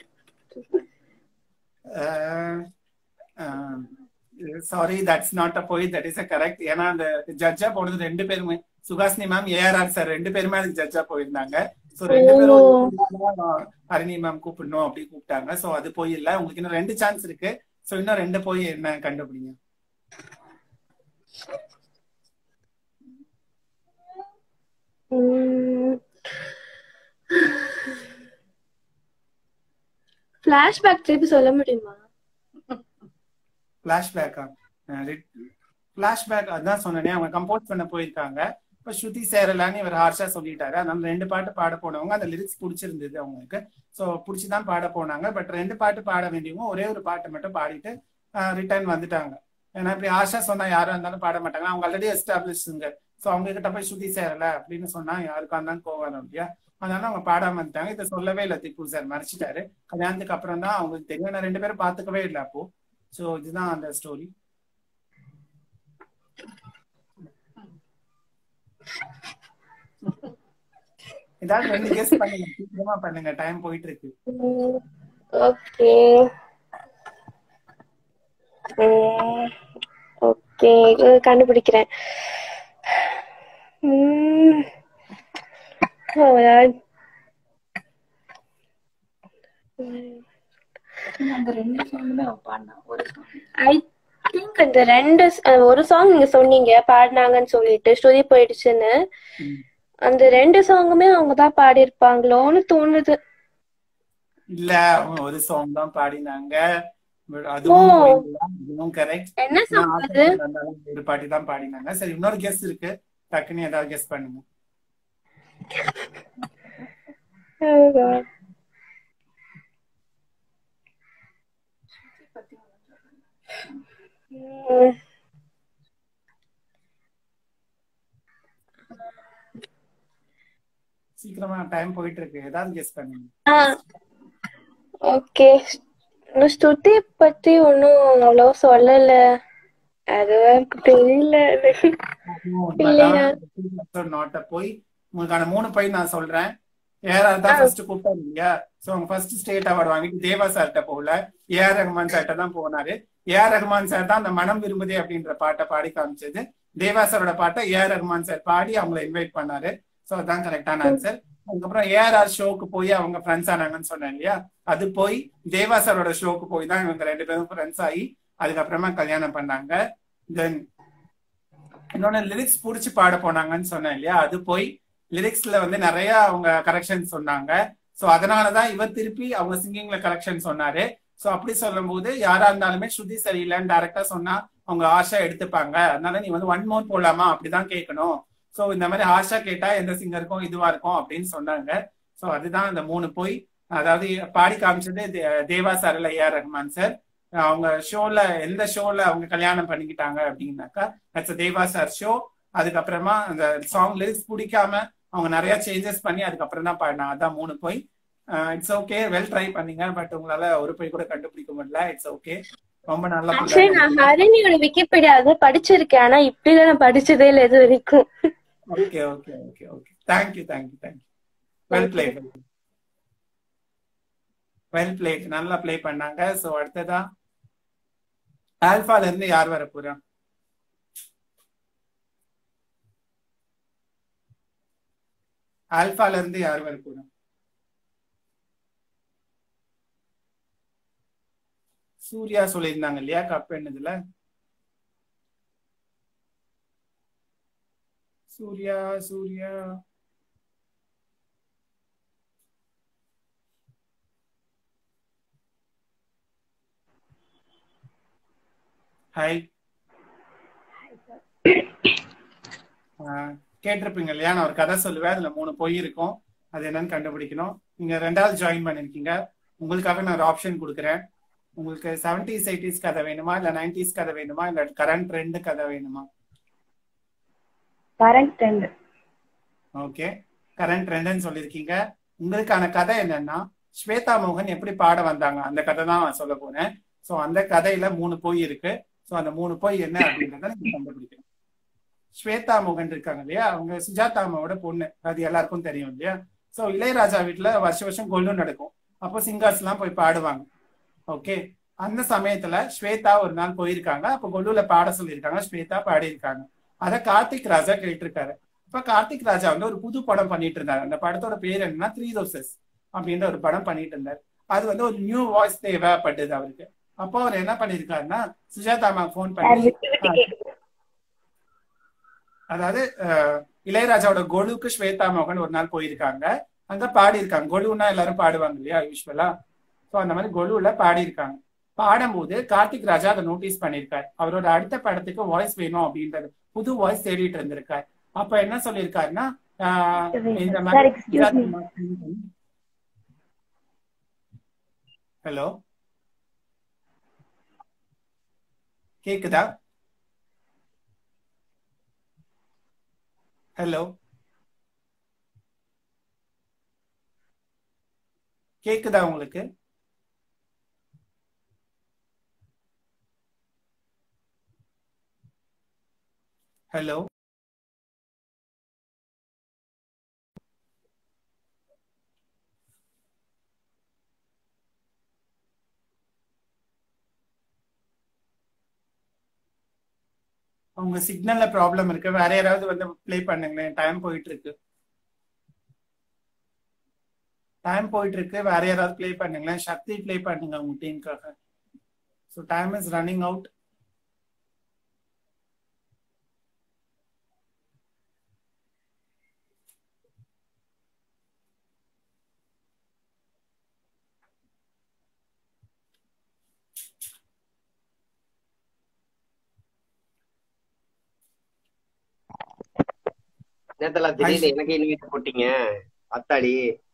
சாரி, தட்ஸ் நாட் அ போய், தட் இஸ் அ கரெக்ட். ஏன்னா அந்த ஜட்ஜா போனது ரெண்டு பேருமே சுகாசினி மேம், ஏஆர்ஆர் சார் ரெண்டு பேருமே அதுக்கு ஜட்ஜா போயிருந்தாங்க. சோ ரெண்டு பேரும் ஹரிணி மேம் கூப்பிடணும் அப்படி கூப்பிட்டாங்க. சோ அது போய் இல்ல. உங்களுக்கு இன்னும் ரெண்டு சான்ஸ் இருக்கு. சோ இன்னும் ரெண்டு போய் என்ன கண்டுபிடிங்க. பிளாஷ்பேக் திருப்பி சொல்ல முடியுமா? பிளாஷ்பேக்கா? பிளாஷ்பேக் அதான் சொன்னேனே, அவங்க கம்போஸ் பண்ண போயிருக்காங்க. இப்ப ஸ்ருதி சேரலான்னு இவர் ஹார்ஷா சொல்லிட்டாரு. அதனால ரெண்டு பாட்டு பாட போனவங்க அந்த லிரிக்ஸ் பிடிச்சிருந்தது அவங்களுக்கு. சோ பிடிச்சிதான் பாட போனாங்க. பட் ரெண்டு பாட்டு பாட வேண்டியவங்க ஒரே ஒரு பாட்டு மட்டும் பாடிட்டு ரிட்டர்ன் வந்துட்டாங்க. ஏன்னா இப்படி ஆஷா சொன்னா யாரும் இருந்தாலும் பாட மாட்டாங்க. அவங்க ஆல்ரெடி எஸ்டாப்ளிஷ்ங்க. சோ அவங்க கிட்ட போய் ஸ்ருதி சேரல அப்படின்னு சொன்னா யாருக்கா இருந்தாலும் கோவம் இல்லையா? அதனால அவங்க பாடாம வந்துட்டாங்க. இதை சொல்லவே இல்லை திப்பு சார், மறைச்சிட்டாரு. கல்யாணத்துக்கு அப்புறம் தான் அவங்களுக்கு தெரியும். நான் ரெண்டு பேரும் பாத்துக்கவே இல்லை அப்போ. சோ இதுதான் அந்த ஸ்டோரி. ஏதாவது ரெண்டு கெஸ் பண்ணுங்க, சீக்கிரமா பண்ணுங்க, டைம் போயிட்டு இருக்கு. ஓகே ஓகே கண்டுபிடிக்கிறேன். ஐ திங்க் அந்த ரெண்டு ஒரு சாங் நீங்க சொன்னீங்க பாடினாங்கன்னு சொல்லிட்டு ஸ்ருதி போயிடுச்சுன்னு. அந்த ரெண்டு சாங்குமே அவங்க தான் பாடி இருப்பாங்களோன்னு தோணுது. இல்ல, அவங்க ஒரு சாங் தான் பாடினாங்க. அதுவும் கரெக்ட். என்ன சாங் அது? ஒரு பாட்டி தான் பாடினாங்க. சரி, இன்னொரு கெஸ் இருக்கு. டக்குன்னு ஏதாவது கெஸ் பண்ணுங்க. சீக்கிரமா, டைம் போயிட்டு இருக்கு. ஏதாவது கெஸ் பண்ணுங்க. ஓகே, ஸ்ருதி பத்தி ஒன்னும் அவ்வளவு சொல்லல. அது தெரியல. போய் உங்களுக்கான மூணு போய் நான் சொல்றேன். ஏஆர் தான் ஃபர்ஸ்ட் கூப்பிட்டாரு இல்லையா? சோ அவங்க ஃபர்ஸ்ட் ஸ்டேட் அவார்டு வாங்கிட்டு தேவா சார்கிட்ட போகல, ஏஆர் ரஹ்மான் சார்கிட்ட தான் போனாரு. ஏஆர் ரஹ்மான் சார் தான் அந்த மனம் விரும்புதே அப்படின்ற பாட்டை பாடி காமிச்சது. தேவா சாரோட பாட்டை ஏஆர் ரஹ்மான் சார் பாடி அவங்களை இன்வைட் பண்ணாரு. சோ அதான் கரெக்டான ஆன்சர். அதுக்கப்புறம் ஏஆர்ஆர் ஷோக்கு போய் அவங்க ஃப்ரெண்ட்ஸ் ஆனாங்கன்னு சொன்னேன் இல்லையா? அது போய் தேவா சாரோட ஷோக்கு போய் தான் இவங்க ரெண்டு பேரும் ஃப்ரெண்ட்ஸ் ஆகி அதுக்கப்புறமா கல்யாணம் பண்ணாங்க. தென் இன்னொன்னு லிரிக்ஸ் புடிச்சு பாட போனாங்கன்னு சொன்னேன் இல்லையா? அது போய் லிரிக்ஸ்ல வந்து நிறைய அவங்க கரெக்ஷன் சொன்னாங்க. சோ அதனாலதான் இவர் திருப்பி அவங்க சிங்கிங்ல கரெக்ஷன் சொன்னாரு. சோ அப்படி சொல்லும் போது யாரா இருந்தாலுமே ஸ்ருதி சரியில்லைன்னு டைரக்டா சொன்னா அவங்க ஆஷா எடுத்துப்பாங்க. அதனால நீ வந்து ஒன் மோர் போடலாமா அப்படிதான் கேட்கணும். சோ இந்த மாதிரி ஆஷா கேட்டா எந்த சிங்கருக்கும் இதுவா இருக்கும் அப்படின்னு சொன்னாங்க. சோ அதுதான் அந்த மூணு போய். அதாவது பாடி காமிச்சது தேவா சார் இல்ல ஏஆர் ரஹ்மான் சார். அவங்க ஷோல எந்த ஷோல அவங்க கல்யாணம் பண்ணிக்கிட்டாங்க அப்படின்னாக்கா தட்ஸ் தேவா சார் ஷோ. அதுக்கப்புறமா அந்த சாங் லிரிக்ஸ் பிடிக்காம அவங்க நிறைய சேஞ்சஸ் பண்ணி அதுக்கப்புறம் தான் பாடினாங்க. அதான் மூணு போய். இட்ஸ் ஓகே, வெல் ட்ரை பண்ணீங்க. பட் உங்களால ஒரு போய் கூட கண்டுபிடிக்க முடியல. இட்ஸ் ஓகே, ரொம்ப நல்லா. நான் ஹரிணியோட விக்கிபீடியா அதை படிச்சிருக்கேன். ஆனா இப்படிதான் நான் படிச்சதே இல்லை இது வரைக்கும். Okay okay okay okay thank you thank you thank you well play well play நல்லா பிளே பண்ணாங்க. சோ அடுத்ததா ஆல்பால இருந்து யார் வர போறா? ஆல்பால இருந்து யார் வர போறா? சூர்யா சொல்லியிருந்தாங்க இல்லையா கப் என்னதுல? சூர்யா சூர்யா ஹாய். கேட்டிருப்பீங்க இல்லையா, நான் ஒரு கதை சொல்லுவேன், அதுல மூணு பொய் இருக்கும், அது என்னன்னு கண்டுபிடிக்கணும். நீங்க ரெண்டாவது ஜாயின் பண்ணிருக்கீங்க, உங்களுக்காக நான் ஒரு ஆப்ஷன் கொடுக்குறேன். உங்களுக்கு செவன்டிஸ் எயிட்டிஸ் கதை வேணுமா, இல்ல நைன்டிஸ் கதை வேணுமா, இல்ல கரண்ட் ட்ரெண்ட் கதை வேணுமா? Current trend. ஓகே, கரண்ட் ட்ரெண்ட்னு சொல்லியிருக்கீங்க. உங்களுக்கான கதை என்னன்னா, ஸ்வேதா மோகன் எப்படி பாட வந்தாங்க, அந்த கதை தான் சொல்ல போறேன். ஸோ அந்த கதையில மூணு பொய் இருக்கு. ஸோ அந்த மூணு பொய் என்ன அப்படின்றத நீங்க கண்டுபிடிக்கணும். ஸ்வேதா மோகன் இருக்காங்க இல்லையா, அவங்க சுஜாதா அம்மாவோட பொண்ணு, அது எல்லாருக்கும் தெரியும் இல்லையா. ஸோ இளையராஜா வீட்டுல வருஷ வருஷம் கொல்லு நடக்கும், அப்போ சிங்கர்ஸ் எல்லாம் போய் பாடுவாங்க. ஓகே, அந்த சமயத்துல ஸ்வேதா ஒரு நாள் போயிருக்காங்க, அப்போ கொல்லுல பாட சொல்லியிருக்காங்க, ஸ்வேதா பாடியிருக்காங்க. அதை கார்த்திக் ராஜா கேட்டிருக்காரு. இப்ப கார்த்திக் ராஜா வந்து ஒரு புது படம் பண்ணிட்டு இருந்தாரு. அந்த படத்தோட பேர் என்னன்னா த்ரீ ரோசஸ் அப்படின்ற ஒரு படம் பண்ணிட்டு இருந்தாரு. அது வந்து ஒரு நியூ வாய்ஸ் தேவைப்பட்டது அவருக்கு. அப்போ அவர் என்ன பண்ணிருக்காருன்னா, சுஜாதா அம்மா போன் பண்ணி, அதாவது இளையராஜாவோட கொலுக்கு ஸ்வேதா மோகன் ஒரு நாள் போயிருக்காங்க, அங்க பாடி இருக்காங்க. கொலுன்னா எல்லாரும் பாடுவாங்க இல்லையா யூஸ்வலா. ஸோ அந்த மாதிரி கொலுல பாடி இருக்காங்க. பாடும்போது கார்த்திக் ராஜா அதை நோட்டீஸ் பண்ணிருக்காரு. அவரோட அடுத்த படத்துக்கு வாய்ஸ் வேணும் அப்படின்றது, புது வாய்ஸ் தேடிட்டு இருந்திருக்காரு. அப்ப என்ன சொல்லியிருக்காருன்னா, இந்த மாதிரி ஹலோ கேக்குதா? ஹலோ கேக்குதா உங்களுக்கு? ஹலோ உங்க சிக்னல்ல ப்ராப்ளம் இருக்கு, வேற யாராவது வந்து ப்ளே பண்ணுங்களேன். டைம் போயிட்டு இருக்கு டைம் போயிட்டு இருக்கு வேற யாராவது ப்ளே பண்ணுங்களேன். சக்தி ப்ளே பண்ணுங்க உங்க டீமுக்காக. So time is running out. திடீர்னு எனக்கு இன்வைட் போட்டீங்க அத்தாடி.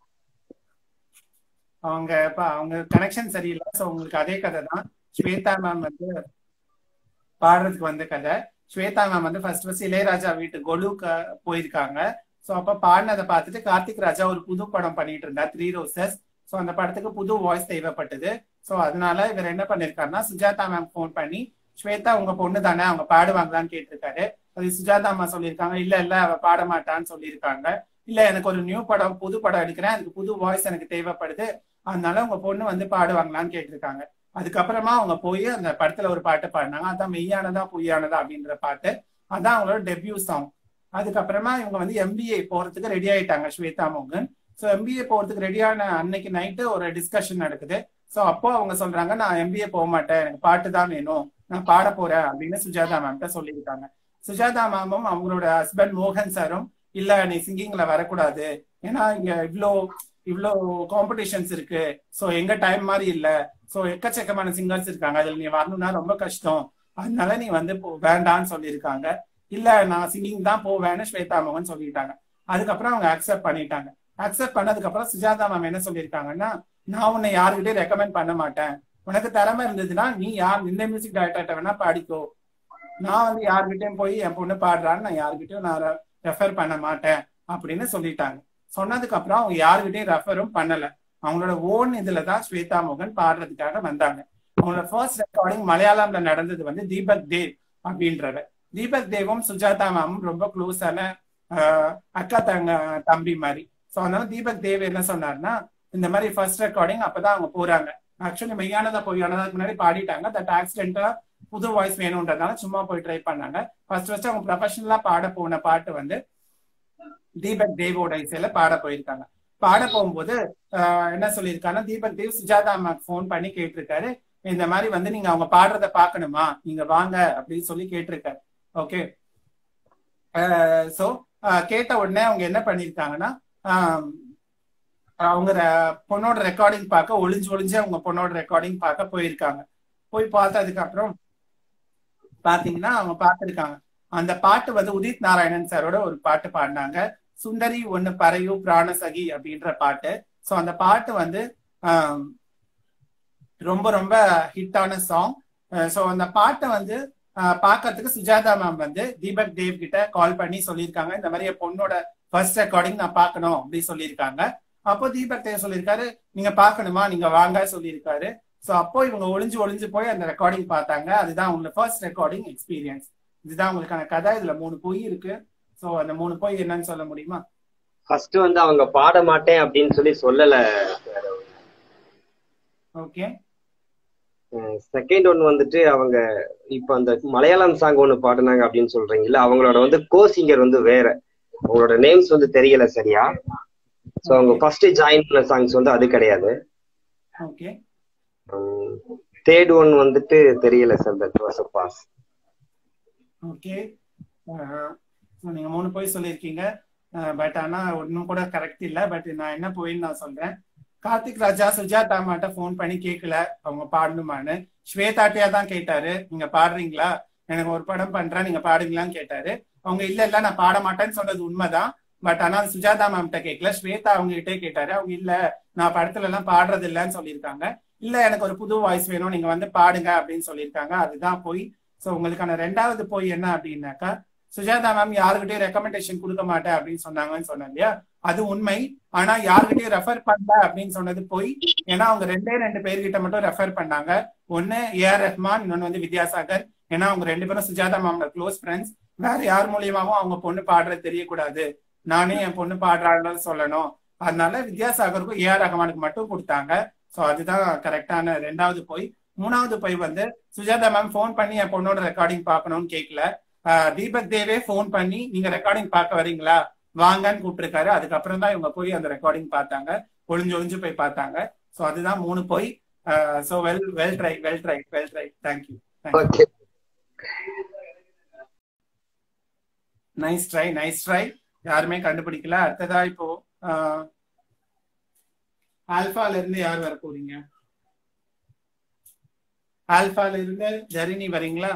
அவங்க அவங்க கனெக்ஷன் சரியில்லை. ஸோ உங்களுக்கு அதே கதை தான். ஸ்வேதா மேம் வந்து பாடுறதுக்கு வந்த கதை. ஸ்வேதா மேம் வந்து ஃபர்ஸ்ட் ஃபர்ஸ்ட் இளையராஜா வீட்டு கொலுக்கு போயிருக்காங்க. ஸோ அப்ப பாடினதை பார்த்துட்டு கார்த்திக் ராஜா ஒரு புது படம் பண்ணிட்டு இருந்தார், த்ரீ ரோசஸ். ஸோ அந்த படத்துக்கு புது வாய்ஸ் தேவைப்பட்டது. ஸோ அதனால இவர் என்ன பண்ணிருக்காருன்னா, சுஜாதா மேம் போன் பண்ணி, ஸ்வேதா உங்க பொண்ணு தானே, அவங்க பாடுவாங்களான்னு கேட்டிருக்காரு. அது சுஜாதா அம்மா சொல்லியிருக்காங்க, இல்ல இல்ல அவ பாட மாட்டான்னு சொல்லியிருக்காங்க. இல்ல எனக்கு ஒரு நியூ படம் புது படம் எடுக்கிறேன், அதுக்கு புது வாய்ஸ் எனக்கு தேவைப்படுது, அதனால உங்க பொண்ணு வந்து பாடுவாங்களான்னு கேட்டிருக்காங்க. அதுக்கப்புறமா அவங்க போய் அந்த படத்துல ஒரு பாட்டு பாடினாங்க, அதான் மெய்யானதா பொய்யானதா அப்படின்ற பாட்டு. அதான் அவங்களோட டெபியூ சாங். அதுக்கப்புறமா இவங்க வந்து எம்பிஏ போறதுக்கு ரெடி ஆயிட்டாங்க ஸ்வேதா மோகன். ஸோ எம்பிஏ போறதுக்கு ரெடியான அன்னைக்கு நைட்டு ஒரு டிஸ்கஷன் நடக்குது. ஸோ அப்போ அவங்க சொல்றாங்க, நான் எம்பிஏ போக மாட்டேன், எனக்கு பாட்டு தான் வேணும், நான் பாட போறேன் அப்படின்னு சுஜாதா மேம்கிட்ட சொல்லியிருக்காங்க. சுஜாதா மேமும் அவங்களோட ஹஸ்பண்ட் மோகன் சாரும், இல்ல நீ சிங்கிங்ல வரக்கூடாது, ஏன்னா இங்க இவ்வளோ இவ்வளோ காம்படிஷன்ஸ் இருக்கு, ஸோ எங்க டைம் மாதிரி இல்ல, ஸோ எக்கச்சக்கமான சிங்கர்ஸ் இருக்காங்க, அதுல நீ வரணும்னா ரொம்ப கஷ்டம், அதனால நீ வந்து வேண்டான்னு சொல்லியிருக்காங்க. இல்ல நான் சிங்கிங் தான் போவேன்னு ஸ்வேதா மோகன் சொல்லிட்டாங்க. அதுக்கப்புறம் அவங்க அக்செப்ட் பண்ணிட்டாங்க. அக்செப்ட் பண்ணதுக்கு அப்புறம் சுஜாதா மேம் என்ன சொல்லியிருக்காங்கன்னா, நான் உன்னை யாருக்கிட்டையும் ரெக்கமெண்ட் பண்ண மாட்டேன், உனக்கு திறமை இருந்ததுன்னா நீ யார் இந்த மியூசிக் டைரக்டர்கிட்ட வேணா பாடிக்கோ, நான் வந்து யாருக்கிட்டையும் போய் என் பொண்ணு பாடுறான்னு நான் யாருக்கிட்டையும் நான் ரெஃபர் பண்ண மாட்டேன் அப்படின்னு சொல்லிட்டாங்க. சொன்னதுக்கு அப்புறம் அவங்க யாருக்கிட்டையும் ரெஃபரும் பண்ணல. அவங்களோட ஓன் இதுலதான் ஸ்வேதா மோகன் பாடுறதுக்காக வந்தாங்க. அவங்களோட ஃபர்ஸ்ட் ரெக்கார்டிங் மலையாளம்ல நடந்தது வந்து தீபக் தேவ் அப்படின்றவர். தீபக் தேவும் சுஜாதா மேமும் ரொம்ப க்ளோஸான அக்கா தங்க தம்பி மாதிரி. ஸோ அதனால தீபக் தேவ் என்ன சொன்னார்னா, இந்த மாதிரி ஃபர்ஸ்ட் ரெக்கார்டிங் அப்பதான் அவங்க போறாங்க. ஆக்சுவலி மெய்யானதா பொய்யானதுக்கு முன்னாடி பாடிட்டாங்க, தட் ஆக்சிடென்டா புது வாய்ஸ் வேணும்ன்றதுனால சும்மா போய் ட்ரை பண்ணாங்க. ஃபர்ஸ்ட் ஃபர்ஸ்ட் அவங்க ப்ரொஃபஷனலா பாட போன பாட்டு வந்து தீபக் தேவோட இசையில பாட போயிருக்காங்க. பாட போகும்போது ஆஹ் என்ன சொல்லியிருக்காங்கன்னா, தீபக் தேவ் சுஜாதா அம்மாக்கு போன் பண்ணி கேட்டிருக்காரு, இந்த மாதிரி வந்து நீங்க அவங்க பாடுறத பாக்கணுமா, நீங்க வாங்க அப்படின்னு சொல்லி கேட்டிருக்காரு. ஓகே, சோ கேட்ட உடனே அவங்க என்ன பண்ணிருக்காங்கன்னா அவங்க பொண்ணோட ரெக்கார்டிங் பார்க்க ஒளிஞ்சு ஒளிஞ்சு அவங்க பொண்ணோட ரெக்கார்டிங் பார்க்க போயிருக்காங்க. போய் பார்த்ததுக்கு அப்புறம் பாத்தீங்கன்னா அவங்க பார்த்திருக்காங்க அந்த பாட்டு வந்து உதித் நாராயணன் சாரோட ஒரு பாட்டு பாடினாங்க, சுந்தரி ஒண்ணு பறையு பிராணசகி அப்படின்ற பாட்டு. ஸோ அந்த பாட்டு வந்து ஆஹ் ரொம்ப ரொம்ப ஹிட்டான சாங். ஸோ அந்த பாட்டை வந்து பாக்கிறதுக்கு சுஜாதா மேம் வந்து தீபக் தேவ் கிட்ட கால் பண்ணி சொல்லியிருக்காங்க, இந்த மாதிரி என் பொண்ணோட ஃபர்ஸ்ட் ரெக்கார்டிங் நான் பார்க்கணும் அப்படின்னு சொல்லியிருக்காங்க. அப்போ தீபக் தேவ் சொல்லியிருக்காரு, நீங்க பாக்கணுமா, நீங்க வாங்க சொல்லியிருக்காரு. ஸோ அப்போ இவங்க ஒளிஞ்சு ஒளிஞ்சு போய் அந்த ரெக்கார்டிங் பார்த்தாங்க. அதுதான் உங்களோட ஃபர்ஸ்ட் ரெக்கார்டிங் எக்ஸ்பீரியன்ஸ். இதுதான் உங்களுக்கான கதை. இதுல மூணு பொய் இருக்கு. ஸோ அந்த மூணு பொய் என்னன்னு சொல்ல முடியுமா? ஃபர்ஸ்ட் வந்து அவங்க பாட மாட்டேன் அப்படின்னு சொல்லி சொல்லல. ஓகே. செகண்ட் ஒன் வந்துட்டு அவங்க இப்ப அந்த மலையாளம் சாங் ஒண்ணு பாடினாங்க அப்படின்னு சொல்றீங்கல்ல, அவங்களோட வந்து கோ சிங்கர் வந்து வேற, அவங்களோட நேம்ஸ் வந்து தெரியல சரியா. சோ அவங்க ஃபர்ஸ்ட் ஜாயின் பண்ண சாங்ஸ் வந்து அது கிடையாது. ஓகே. தேர்ட் ஒன் வந்துட்டு தெரியல sir, that was a pass. Okay. நீங்க மூணு போய் சொல்லியிருக்கீங்க, பட் ஆனா ஒன்னும் கூட கரெக்ட் இல்ல. பட் நான் என்ன போயின்னு நான் சொல்றேன். கார்த்திக் ராஜா சுஜாதா மாட்ட போன் பண்ணி கேட்கல அவங்க பாடணுமான்னு, ஸ்வேதாட்டியா தான் கேட்டாரு, நீங்க பாடுறீங்களா, எனக்கு ஒரு படம் பண்றேன் நீங்க பாடுங்களான்னு கேட்டாரு. அவங்க இல்ல இல்ல நான் பாட மாட்டேன்னு சொன்னது உண்மைதான். பட் ஆனா சுஜாதா மேம்கிட்ட கேட்கல, ஸ்வேதா அவங்க கிட்டே கேட்டாரு. அவங்க இல்ல நான் படத்துல எல்லாம் பாடுறது இல்லைன்னு சொல்லியிருக்காங்க. இல்ல எனக்கு ஒரு புது வாய்ஸ் வேணும், நீங்க வந்து பாடுங்க அப்படின்னு சொல்லியிருக்காங்க. அதுதான் போய். சோ உங்களுக்கான ரெண்டாவது போய் என்ன அப்படின்னாக்கா, சுஜாதா மேம் யாருக்கிட்டையும் ரெக்கமெண்டேஷன் கொடுக்க மாட்டேன் அப்படின்னு சொன்னாங்கன்னு சொன்னேன் இல்லையா, அது உண்மை. ஆனா யாருக்கிட்டையும் ரெஃபர் பண்ணல அப்படின்னு சொன்னது போய். ஏன்னா அவங்க ரெண்டே ரெண்டு பேர்கிட்ட மட்டும் ரெஃபர் பண்ணாங்க. ஒன்னு ஏ ஆர் ரஹ்மான், இன்னொன்னு வந்து வித்யாசாகர். ஏன்னா அவங்க ரெண்டு பேரும் சுஜாதா மேமோட க்ளோஸ் ஃப்ரெண்ட்ஸ். வேற யார் மூலியமாவும் அவங்க பொண்ணு பாடுறது தெரியக்கூடாது, நானே என் பொண்ணு பாடுறான்னு சொல்லணும். அதனால வித்யாசாகருக்கும் ஏ ஆர் ரஹ்மானுக்கு மட்டும் கொடுத்தாங்க. சோ அதுதான் கரெக்டான ரெண்டாவது போய். மூணாவது போய் வந்து சுஜாதா மேம் போன் பண்ணி என் பொண்ணோட ரெக்கார்டிங் பார்க்கணும்னு கேட்கல, தீபக் தேவே போன் பண்ணி நீங்க ரெக்கார்டிங் பார்க்க வரீங்களா வாங்கன்னு கூப்பிட்டுருக்காரு. அதுக்கப்புறம் தான் இவங்க போய் அந்த ரெக்கார்டிங் பார்த்தாங்க, ஒளிஞ்சு ஒளிஞ்சு போய் பார்த்தாங்க. சோ அதுதான் மூணு போய். So well well try well try well try thank you. Nice try nice try. யாருமே கண்டுபிடிக்கல. அடுத்ததா இப்போ ஆல்பால இருந்து யார் வர போறீங்க? ஆல்பால இருந்து ஜெரினி வரீங்களா?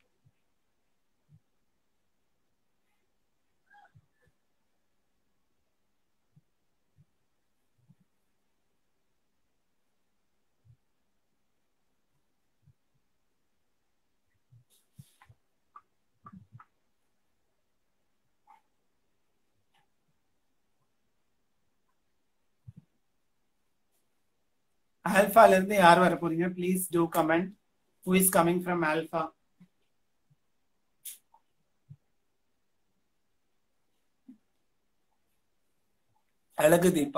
ஆல்பால இருந்து யார் வர போறீங்க? Please do comment. Who is coming from Alpha? அழகு தீபா.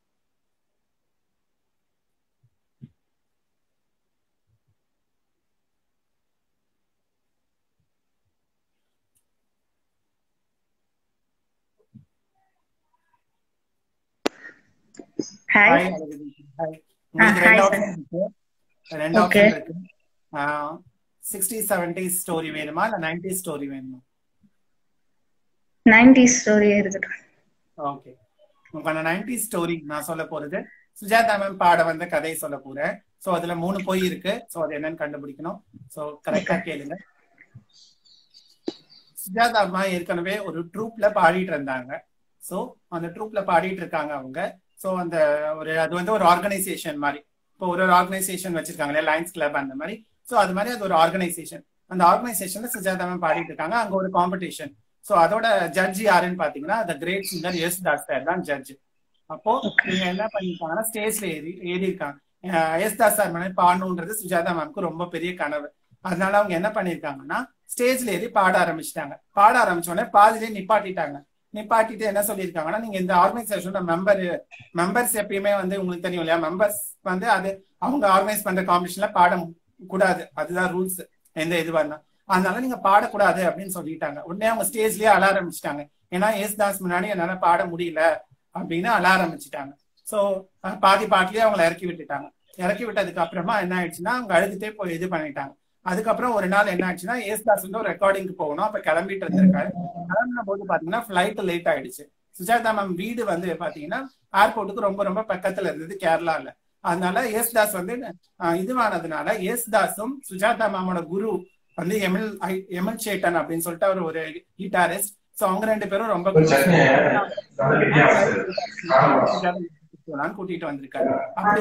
Hi. Hi அழகு தீபா. Hi. உங்களுக்கு ரெண்டு ஆப்ஷன் இருக்கு. ரெண்டு ஆப்ஷன் இருக்கு. சிக்ஸ்டி செவன்டீஸ் ஸ்டோரி வேணுமா இல்ல நைன்டீஸ் ஸ்டோரி வேணுமா? நைன்டீஸ் ஸ்டோரி இருக்கட்டும். ஓகே. உங்களுக்கான நைன்டீஸ் ஸ்டோரி நான் சொல்ல போறது, சுஜாதா மேம் பாட வந்த கதையை சொல்ல போறேன். சோ அதுல மூணு போய் இருக்கு. சோ அது என்னன்னு கண்டுபிடிக்கணும். சோ கரெக்டா கேளுங்க. சுஜாதா அம்மா ஏற்கனவே ஒரு ட்ரூப்ல பாடிட்டு இருந்தாங்க. சோ அந்த ட்ரூப்ல பாடிட்டு இருக்காங்க அவங்க. சோ அந்த ஒரு அது வந்து ஒரு ஆர்கனைசேஷன் மாதிரி. இப்போ ஒரு ஒரு ஆர்கனைசேஷன் வச்சிருக்காங்க, லயன்ஸ் கிளப் அந்த மாதிரி. சோ அது மாதிரி அது ஒரு ஆர்கனைசேஷன். அந்த ஆர்கனைசேஷன்ல சுஜாதா மேம் பாடிட்டு இருக்காங்க. அங்க ஒரு காம்படிஷன். சோ அதோட ஜட்ஜ் யாருன்னு பாத்தீங்கன்னா the great singer S Das sir தான் ஜட்ஜ். அப்போ நீங்க என்ன பண்ணிருக்காங்கன்னா ஸ்டேஜ்ல ஏறி ஏறி இருக்காங்க. எஸ் தாஸ் சார் மேம் பாடணுன்றது சுஜாதா மேம்க்கு ரொம்ப பெரிய கனவு. அதனால அவங்க என்ன பண்ணிருக்காங்கன்னா ஸ்டேஜ்ல ஏறி பாட ஆரம்பிச்சிட்டாங்க. பாட ஆரம்பிச்ச உடனே பாதிலே நிப்பாட்டிட்டாங்க. நிப்பாட்டிட்டு என்ன சொல்லியிருக்காங்கன்னா, நீங்க இந்த ஆர்கனைசேஷனோட மெம்பர் மெம்பர்ஸ் எப்பயுமே வந்து உங்களுக்கு தெரியும் இல்லையா, மெம்பர்ஸ் வந்து அது அவங்க ஆர்கனைஸ் பண்ற காம்படிஷன்ல பாட கூடாது, அதுதான் ரூல்ஸ் எந்த இதுவா இருந்தா. அதனால நீங்க பாடக்கூடாது அப்படின்னு சொல்லிட்டாங்க. உடனே அவங்க ஸ்டேஜ்லயே அழ ஆரம்பிச்சிட்டாங்க. ஏன்னா எஸ் தாஸ் முன்னாடி என்னால பாட முடியல அப்படின்னு அழ ஆரம்பிச்சுட்டாங்க. சோ பாதி பாட்டிலேயே அவங்களை இறக்கி விட்டுட்டாங்க. இறக்கி விட்டதுக்கு அப்புறமா என்ன ஆயிடுச்சுன்னா அவங்க அழுதுட்டே போய் இது பண்ணிட்டாங்க. அதுக்கப்புறம் ஒரு நாள் என்ன ஆச்சுன்னா ஏசுதாஸ் வந்து ஒரு ரெக்கார்டிங்க்கு போகணும். அப்ப கிளம்பிட்டு இருந்திருக்காரு. கிளம்பின போது பாத்தீங்கன்னா ஃபிளைட் லேட் ஆயிடுச்சு. சுஜாதா மேம் வீடு வந்து பாத்தீங்கன்னா ஏர்போர்ட்டுக்கு ரொம்ப ரொம்ப பக்கத்துல இருந்தது கேரளால. அதனால ஏசுதாஸ் வந்து இதுவானதுனால ஏசுதாஸும் சுஜாதா மேமோட குரு வந்து எமில் எமில் சேட்டன் அப்படின்னு சொல்லிட்டு அவர் ஒரு கிட்டாரிஸ்ட். சோ அவங்க ரெண்டு பேரும் ரொம்ப கூட்டிட்டு வந்திருக்காரு. அப்படி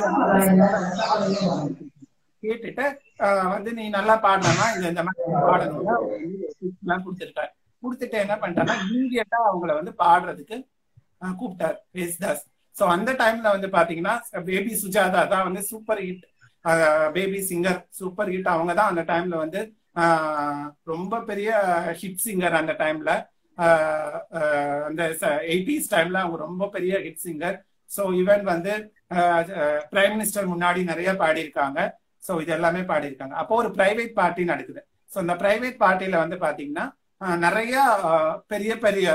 கேட்டுட்டு வந்து நீ நல்லா பாடலாமா இந்த இந்த மாதிரி பாடணும்னா எல்லாம் கொடுத்துருக்காரு. கொடுத்துட்டு என்ன பண்ணிட்டாருன்னா இமீடியட்டா அவங்கள வந்து பாடுறதுக்கு கூப்பிட்டார் ஏசுதாஸ். சோ அந்த டைம்ல வந்து பாத்தீங்கன்னா பேபி சுஜாதா தான் வந்து super hit baby singer super hit. அவங்க தான் அந்த டைம்ல வந்து ஆஹ் ரொம்ப பெரிய ஹிட் சிங்கர். அந்த டைம்ல அந்த எயிட்டிஸ் டைம்ல அவங்க ரொம்ப பெரிய ஹிட் சிங்கர். ஸோ ஈவன் வந்து பிரைம் மினிஸ்டர் முன்னாடி நிறைய பாடியிருக்காங்க. ஸோ இது எல்லாமே பாடியிருக்காங்க. அப்போ ஒரு பிரைவேட் பார்ட்டி நடக்குது. ஸோ இந்த பிரைவேட் பார்ட்டியில வந்து பாத்தீங்கன்னா நிறைய பெரிய பெரிய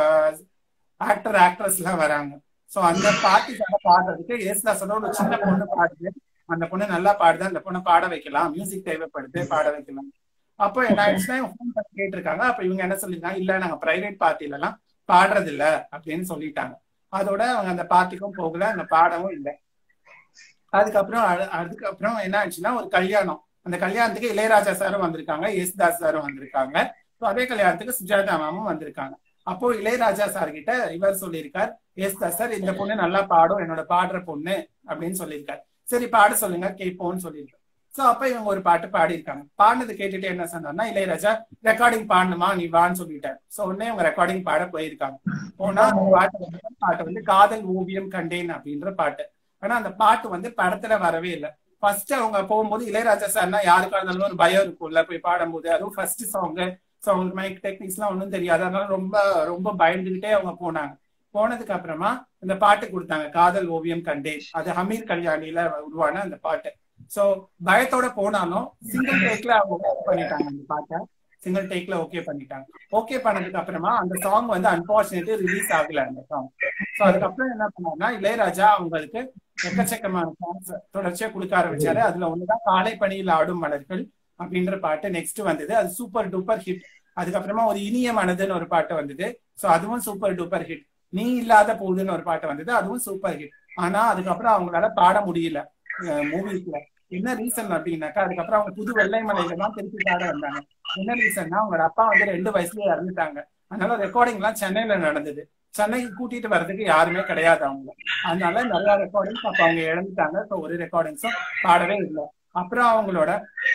ஆக்டர் ஆக்ட்ரஸ் எல்லாம் வராங்க. ஸோ அந்த பார்ட்டிக்காக பாடுறதுக்கு ஏசுதாஸோட ஒரு சின்ன பொண்ணு பாடுது. அந்த பொண்ணு நல்லா பாடுது, அந்த பொண்ணை பாட வைக்கலாம், மியூசிக் தேவைப்படுது, பாட வைக்கலாம். அப்போ என்ன ஆயிடுச்சுன்னா ஃபோன் பண்ணி கேட்டிருக்காங்க. அப்ப இவங்க என்ன சொல்லிருக்காங்க, இல்ல நாங்க பிரைவேட் பார்ட்டில எல்லாம் பாடுறது இல்ல அப்படின்னு சொல்லிட்டாங்க. அதோட அவங்க அந்த பார்ட்டிக்கும் போகல, அந்த பாடவும் இல்லை. அதுக்கப்புறம் அதுக்கப்புறம் என்ன ஆச்சுன்னா ஒரு கல்யாணம். அந்த கல்யாணத்துக்கு இளையராஜா சாரும் வந்திருக்காங்க, யேசுதாஸ் சாரும் வந்திருக்காங்க. ஸோ அதே கல்யாணத்துக்கு சுஜாதா மேமும் வந்திருக்காங்க. அப்போ இளையராஜா சார் கிட்ட இவர் சொல்லியிருக்கார், யேசுதாஸ் சார் இந்த பொண்ணு நல்லா பாடும், என்னோட பாடுற பொண்ணு அப்படின்னு சொல்லியிருக்காரு. சரி பாட சொல்லுங்க கேட்போம்னு சொல்லியிருக்காரு. சோ அப்ப இவங்க ஒரு பாட்டு பாடியிருக்காங்க. பாடினது கேட்டுட்டு என்ன சொன்னார்னா, இளையராஜா ரெக்கார்டிங் பாடணுமா நீ வான்னு சொல்லிட்டாரு. சோ உடனே அவங்க ரெக்கார்டிங் பாட போயிருக்காங்க. போனா அந்த பாட்டு பாட்டு வந்து காதல் ஓவியம் கண்டேன் அப்படின்ற பாட்டு. ஆனா அந்த பாட்டு வந்து படத்துல வரவே இல்லை. ஃபர்ஸ்ட் அவங்க போகும்போது இளையராஜா சார்னா யாருக்கா இருந்தாலும் ஒரு பயம் இருக்கும்ல போய் பாடும்போது, அதுவும் ஃபர்ஸ்ட் சாங்கு. ஸோ அவங்களுக்கு மைக் டெக்னிக்ஸ் எல்லாம் ஒன்றும் தெரியாது. அதனால ரொம்ப ரொம்ப பயந்துகிட்டே அவங்க போனாங்க. போனதுக்கு அப்புறமா இந்த பாட்டு கொடுத்தாங்க, காதல் ஓவியம் கண்டேன். அது ஹமீர் கல்யாணில உருவான அந்த பாட்டு. சோ பயத்தோட போனாலும் சிங்கிள் டேக்ல அவங்க ஓகே பண்ணிட்டாங்க. அந்த பாட்டை சிங்கிள் டேக்ல ஓகே பண்ணிட்டாங்க. ஓகே பண்ணதுக்கு அப்புறமா அந்த சாங் வந்து அன்பார்ச்சுனேட்லி ரிலீஸ் ஆகல அந்த சாங். சோ அதுக்கப்புறம் என்ன பண்ணாங்கன்னா இளையராஜா அவங்களுக்கு எக்கச்சக்கமான சாங்ஸ் தொடர்ச்சியா கொடுக்க ஆரம்பிச்சாரு. அதுல ஒண்ணுதான் காலை பணியில் ஆடும் மலர்கள் அப்படின்ற பாட்டு நெக்ஸ்ட் வந்தது. அது சூப்பர் டூப்பர் ஹிட். அதுக்கப்புறமா ஒரு இனிய மனதுன்னு ஒரு பாட்டு வந்தது. சோ அதுவும் சூப்பர் டூப்பர் ஹிட். நீ இல்லாத போதுன்னு ஒரு பாட்டு வந்தது, அதுவும் சூப்பர் ஹிட். ஆனா அதுக்கப்புறம் அவங்களால பாட முடியல மூவிஸ்ல. என்ன ரீசன் அப்படின்னாக்கா, அதுக்கப்புறம் அவங்க புது வெள்ளை மலையில தான் திருப்பி பாட வந்தாங்க. என்ன ரீசன்னா, அவங்களோட அப்பா வந்து ரெண்டு வயசுலயே இறந்துட்டாங்க. அதனால ரெக்கார்டிங் எல்லாம் சென்னையில நடந்தது. சென்னைக்கு கூட்டிட்டு வர்றதுக்கு யாருமே கிடையாது அவங்க. அதனால நிறைய ரெக்கார்டிங்ஸ் அப்ப அவங்க இழந்துட்டாங்க. ஸோ ஒரு ரெக்கார்டிங்ஸும் பாடவே இல்லை. அப்புறம் அவங்களோட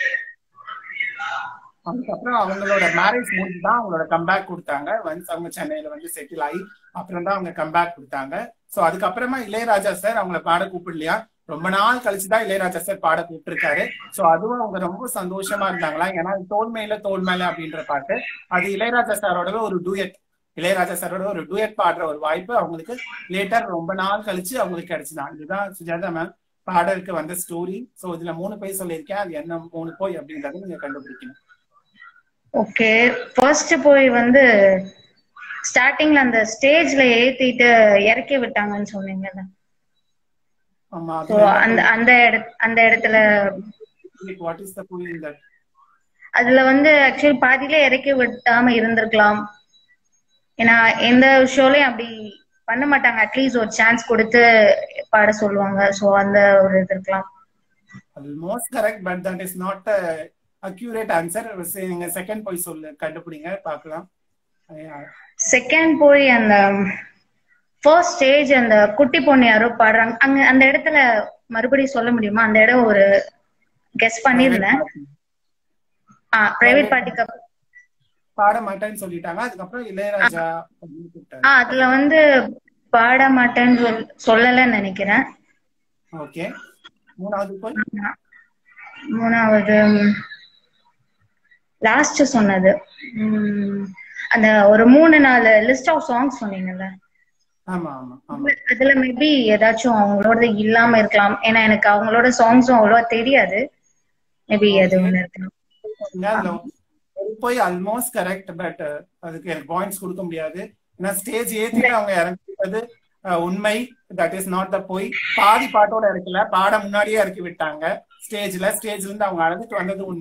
அதுக்கப்புறம் அவங்களோட மேரேஜ் முடிஞ்சு தான் அவங்களோட கம்பேக் கொடுத்தாங்க. ஒன்ஸ் அவங்க சென்னையில வந்து செட்டில் ஆகி அப்புறம் தான் அவங்க கம்பேக் கொடுத்தாங்க. ஸோ அதுக்கப்புறமா இளையராஜா சார் அவங்கள பாட கூப்பிடலையா, ரொம்ப நாள் கழிச்சுதான் இளையராஜா சார் பாட கூப்பிட்டுருக்காரு. ஸோ அதுவும் அவங்க ரொம்ப சந்தோஷமா இருந்தாங்களா. ஏன்னா தோல்மையில தோல்மையில அப்படின்ற பாட்டு அது இளையராஜா சாரோட ஒரு டூயட் இளையராஜா சாரோட ஒரு டூயட் பாடுற ஒரு வாய்ப்பு அவங்களுக்கு லேட்டர் ரொம்ப நாள் கழிச்சு அவங்களுக்கு கிடைச்சுதான். இதுதான் சுஜாதா மேம் பாடலுக்கு வந்த ஸ்டோரி. ஸோ இதுல மூணு போய் சொல்லியிருக்கேன். அது என்ன மூணு போய் அப்படின்றத நீங்க கண்டுபிடிக்கணும். ஓகே, ஃபர்ஸ்ட் போய் வந்து ஸ்டார்டிங்ல அந்த ஸ்டேஜ்ல ஏத்திட்டு இறக்கி விட்டாங்கன்னு சொன்னீங்கல்ல. ஆமா, சோ அந்த அந்த அந்த இடத்துல வாட் இஸ் தி போய் இன் தட் அதுல வந்து ஆக்சுவலி பாதியில இறக்கி விட்டாம இருந்திருக்கலாம். ஏன்னா எந்த ஷோலயும் அப்படி பண்ண மாட்டாங்க. அட்லீஸ்ட் ஒரு சான்ஸ் கொடுத்து பாட சொல்லுவாங்க. சோ அந்த ஒரு இது இருக்கலாம். Almost correct, but that is not accurate answer. நீங்க செகண்ட் போய் சொல்லு கண்டுபிடிங்க பார்க்கலாம். செகண்ட் போய் அந்த ஃபர்ஸ்ட் ஸ்டேஜ் அந்த குட்டி பொண்ணு யாரோ பாடுறாங்க அங்க, அந்த இடத்துல மறுபடியும் சொல்ல முடியுமா? அந்த இடம் ஒரு கெஸ் பண்ணிருந்தேன். ஆ பிரைவேட் பார்ட்டிக்கு பாட மாட்டேன்னு சொல்லிட்டாங்க. அதுக்கப்புறம் இளையராஜா ஆ அதுல வந்து பாட மாட்டேன்னு சொல் சொல்லலன்னு நினைக்கிறேன். ஓகே, மூணாவது போய் மூணாவது லாஸ்ட் சொன்னது அந்த ஒரு மூணு நாலு லிஸ்ட் ஆஃப் சாங்ஸ் சொன்னீங்கல்ல. ஆமா ஆமா ஆமா. அதுல மேபி ஏதாச்சும் அவங்களோட இல்லாம இருக்கலாம். ஏன்னா எனக்கு அவங்களோட சாங்ஸும் அவ்வளவா தெரியாது. மேபி அது ஒண்ணு இருக்கலாம். போய் ஆல்மோஸ்ட் கரெக்ட், பட் அதுக்கு எனக்கு பாயிண்ட்ஸ் கொடுக்க முடியாது. ஏன்னா ஸ்டேஜ் ஏத்திட்டு அவங்க இறக்கிட்டது உண்மை. தட் இஸ் நாட் த போய். பாதி பாட்டோட இறக்கல, பாட முன்னாடியே இறக்கி விட்டாங்க ஸ்டேஜ்ல. ஸ்டேஜ்ல இருந்து அவங்க அழைச்சிட்டு வந்தது உண்மை.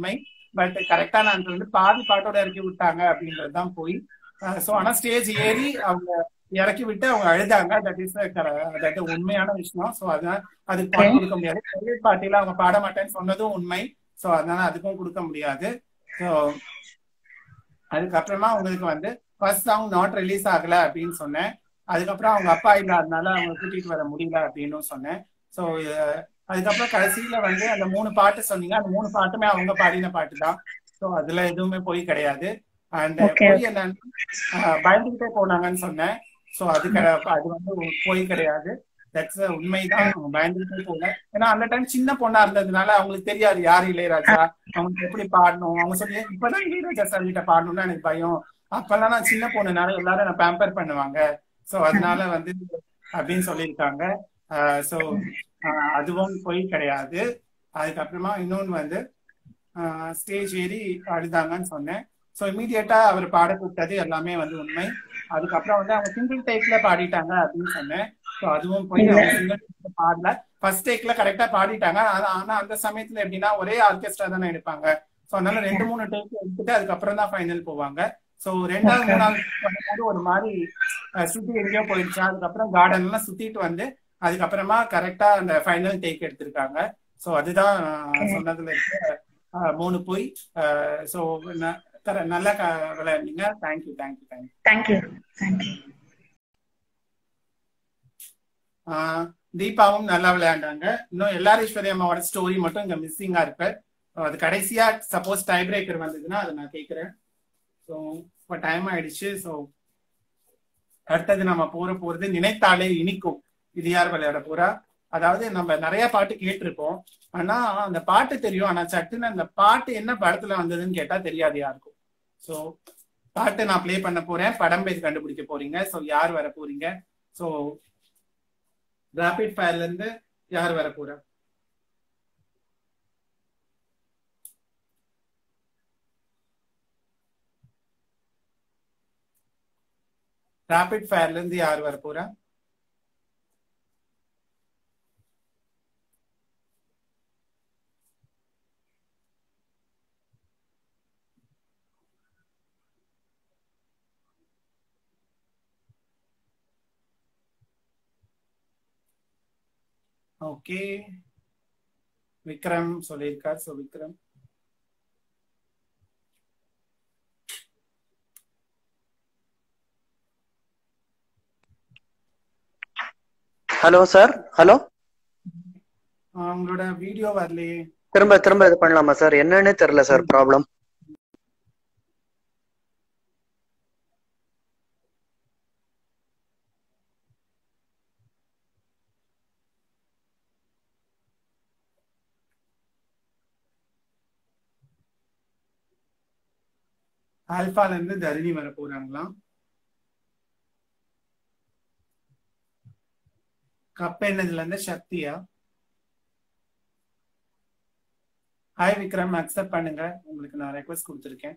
பட் கரெக்டான ஆன்சர் வந்து பாதி பாட்டோட இறக்கி விட்டாங்க அப்படின்றதுதான் போய். ஸோ ஆனா ஸ்டேஜ் ஏறி அவங்க இறக்கி விட்டு அவங்க அழுதாங்க. தட் இஸ் தட் உண்மையான விஷயம். ஸோ அதனால அதுக்கு பாயிண்ட் கொடுக்க முடியாது. பிரைவேட் பார்ட்டில அவங்க பாட மாட்டேன்னு சொன்னதும் உண்மை. ஸோ அதனால அதுக்கும் கொடுக்க முடியாது. ஸோ அதுக்கப்புறமா உங்களுக்கு வந்து ஃபர்ஸ்ட் சாங் நாட் ரிலீஸ் ஆகல அப்படின்னு சொன்னேன். அதுக்கப்புறம் அவங்க அப்பா இல்லாதனால அவங்க கூட்டிட்டு வர முடியல அப்படின்னு சொன்னேன். ஸோ அதுக்கப்புறம் கடைசியில வந்து அந்த மூணு பாட்டு சொன்னீங்க. அந்த மூணு பாட்டுமே அவங்க பாடின பாட்டு தான். ஸோ அதுல எதுவுமே பொய் கிடையாது. அண்ட் பொய் என்னன்னா பயந்துகிட்டே போனாங்கன்னு சொன்னேன். ஸோ அது அது வந்து பொய் கிடையாது. தட்ஸ் உண்மைதான். அவங்க பயந்துகிட்டே போகல. ஏன்னா அந்த டைம் சின்ன பொண்ணா இருந்ததுனால அவங்களுக்கு தெரியாது யாரு இளையராஜா, அவங்களுக்கு எப்படி பாடணும். அவங்க சொல்லி இப்பதான் இளையராஜா சார் கிட்ட பாடணும்னா எனக்கு பயம். அப்பெல்லாம் நான் சின்ன பொண்ணுனால எல்லாரும் நான் பேம்பர் பண்ணுவாங்க. ஸோ அதனால வந்து அப்படின்னு சொல்லியிருக்காங்க. ஸோ அதுவும் பொய் கிடையாது. அதுக்கப்புறமா இன்னொன்று வந்து ஸ்டேஜ் ஏறி அழுதாங்கன்னு சொன்னேன். ஸோ இமீடியட்டா அவர் பாட கூப்பிட்டது எல்லாமே வந்து உண்மை. அதுக்கப்புறம் வந்து அவங்க சிங்கிள் டேக்ல பாடிட்டாங்க அப்படின்னு சொன்னேன். ஸோ அதுவும் போய் அவங்க சிங்கிள் டேக்ல பாடல. ஃபர்ஸ்ட் டேக்ல கரெக்டா பாடிட்டாங்க. ஆனா அந்த சமயத்துல எப்படின்னா ஒரே ஆர்கெஸ்ட்ரா தானே எடுப்பாங்க. ஸோ அதனால ரெண்டு மூணு டேக் எடுத்துட்டு அதுக்கப்புறம் தான் ஃபைனல் போவாங்க. ஸோ ரெண்டாவது மூணாவது பண்ணும்போது ஒரு மாதிரி சுத்தி எங்கேயோ போயிடுச்சு. அதுக்கப்புறம் கார்டன் எல்லாம் சுத்திட்டு வந்து அதுக்கப்புறமா கரெக்டா அந்த ஃபைனல் டேக் எடுத்திருக்காங்க. ஸோ அதுதான் சொன்னதுல இருக்க மூணு போய். ஸோ நல்லா விளையாடுங்க. Thank you thank you thank you thank you thank you. தீபாவும் நல்லா விளையாண்டாங்க. இன்னும் எல்லாரீஸ்வரி அம்மாவோட ஸ்டோரி மட்டும் இங்க மிஸ்ஸிங்கா இருக்கு. அது கடைசியா சப்போஸ் டை பிரேக்கர் வந்ததுன்னா அதை நான் கேட்கிறேன். ஸோ இப்போ டைம் ஆயிடுச்சு. ஸோ அடுத்தது நம்ம போற போறது நினைத்தாலே இனிக்கும். இது யார் விளையாட போறா? அதாவது நம்ம நிறைய பாட்டு கேட்டிருப்போம். ஆனா அந்த பாட்டு தெரியும். ஆனா சட்டுன்னு அந்த பாட்டு என்ன படத்துல வந்ததுன்னு கேட்டா தெரியாது யாருக்கும். ஸோ பாட்டு நான் பிளே பண்ண போறேன். படம் பேர் கண்டுபிடிக்க போறீங்க. ஸோ யார் வர போறீங்க? ஸோ ராபிட் ஃபயர்ல இருந்து யார் வர போறா? ராபிட் ஃபயர்ல இருந்து யார் வர போறா? ஓகே, விக்ரம் சொல்லியிருக்கார். So Vikram hello sir. Hello, உங்களோட வீடியோ வரலையே. திரும்ப திரும்ப இது பண்ணலாமா சார்? என்னன்னு தெரியல சார் ப்ராப்ளம். ஆல்பால இருந்து தரணி வர போறாங்களா? கப்பெண்ணதுல இருந்து சக்தியா? ஹாய் விக்ரம், அக்செப்ட் பண்ணுங்க. உங்களுக்கு நான் ரெக்வெஸ்ட் கொடுத்துருக்கேன்.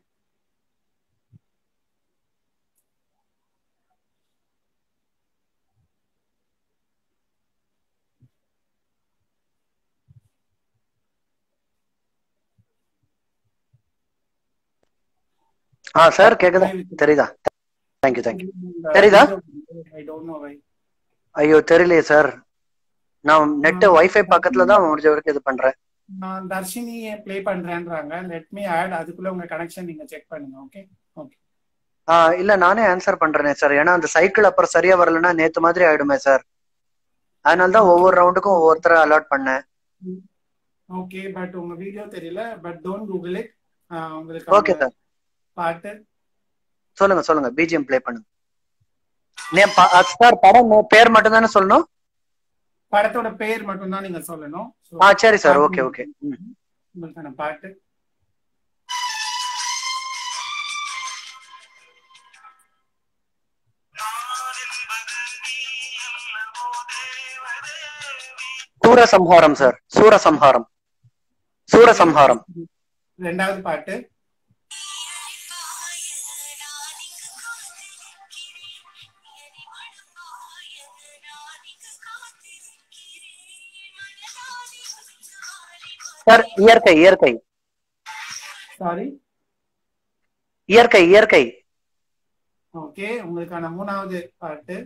ஆ சார் கேக்குதா? தெரியுதா? Thank you thank you. தெரியுதா? I don't know why. ஐயோ தெரியலையே சார். நான் நெட் வைஃபை பக்கத்துல தான் முடிஞ்ச வரைக்கும் இது பண்றேன். நான் தர்ஷினி ப்ளே பண்றேன்றாங்க. Let me add. அதுக்குள்ள உங்க கனெக்ஷன் நீங்க செக் பண்ணுங்க. Okay okay. ஆ இல்ல நானே ஆன்சர் பண்றேனே சார். ஏன்னா அந்த சைக்கிள் அப்புறம் சரியா வரலன்னா நேத்து மாதிரி ஆயிடுமே சார். அதனால தான் ஒவ்வொரு ரவுண்டுக்கும் ஒவ்வொருத்தரை அலாட் பண்ணேன். ஓகே, பட் உங்க வீடியோ தெரியல. But don't Google it. உங்களுக்கு ஓகே சார். பாட்டு சொல்லுங்க சொல்லுங்க. பிஜிஎம் ப்ளே பண்ணுங்க. சார் படம் பேர் மட்டும் தானே சொல்லணும்? படத்தோட பேர் மட்டும் தான் நீங்க சொல்லணும். ஆ சரி சார். Okay okay. உங்களுக்கான பாட்டு சூரசம்ஹாரம் சார். சூரசம்ஹாரம். சூரசம்ஹாரம். ரெண்டாவது பாட்டு சார் இயற்கை. இயற்கை. சாரி. இயற்கை இயற்கை. ஓகே, உங்களுக்கான மூணாவது பாட்டு.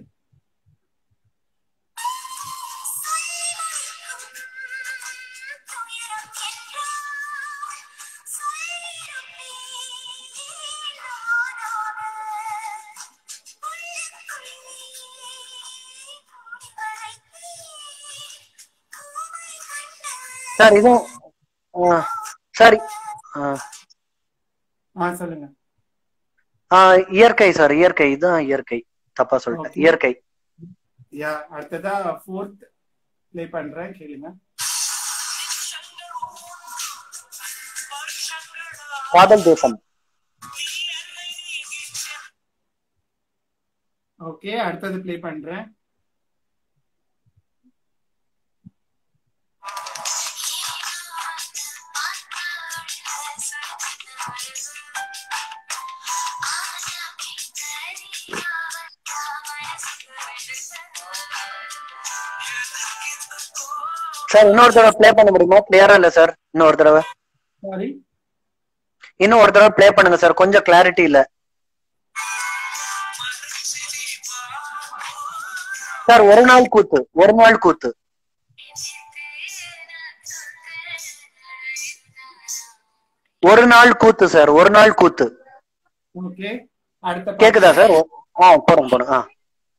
சார் இதுவும் சாரி ஆ சொல்லுங்க. இயற்கை சார், இயற்கை. இதுதான் இயற்கை, தப்பா சொல்லிட்டேன். இயற்கை. யா, அடுத்ததா ஃபோர்த் ப்ளே பண்றேன், கேளுங்க. காதல் தேசம். ஓகே, அடுத்தது ப்ளே பண்றேன். சார் இன்னொரு தடவை ப்ளே பண்ண முடியுமா? கிளியரா இல்ல சார், இன்னொரு தடவை. சாரி, இன்னும் ஒரு தடவை ப்ளே பண்ணுங்க சார், கொஞ்சம் கிளாரிட்டி இல்ல சார். ஒரு நாள் கூத்து, ஒரு நாள் கூத்து. ஒரு நாள் கூத்து சார், ஒரு நாள் கூத்து. ஓகே, அடுத்த கேக்குதா சார்? ஆ போடுங்க போடுங்க. ஆ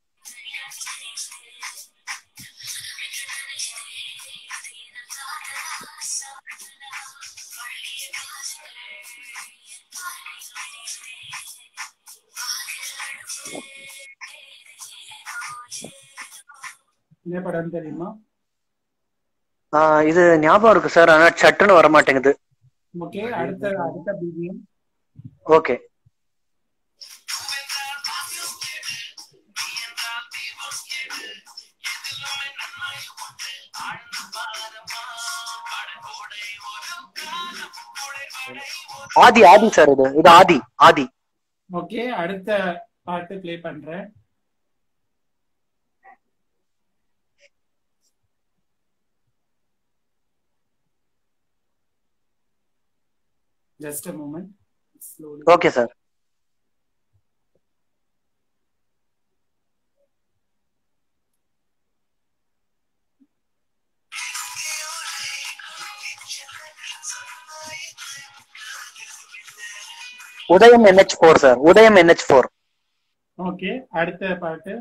என்ன படம் தெரியுமா? இது ஞாபகம் இருக்கு சார், ஆனா சட்டுன்னு வர மாட்டேங்குது. ஓகே, அடுத்த அடுத்த BGM. Okay, Aadhi Aadhi sir. இது இது ஆதி ஆதி. ஓகே, அடுத்த பாட்டு ப்ளே பண்றேன். Just a moment. Slowly. Okay sir. Udhayam N H four sir, Udhayam N H four. Okay, அடுத்த பாட்டு.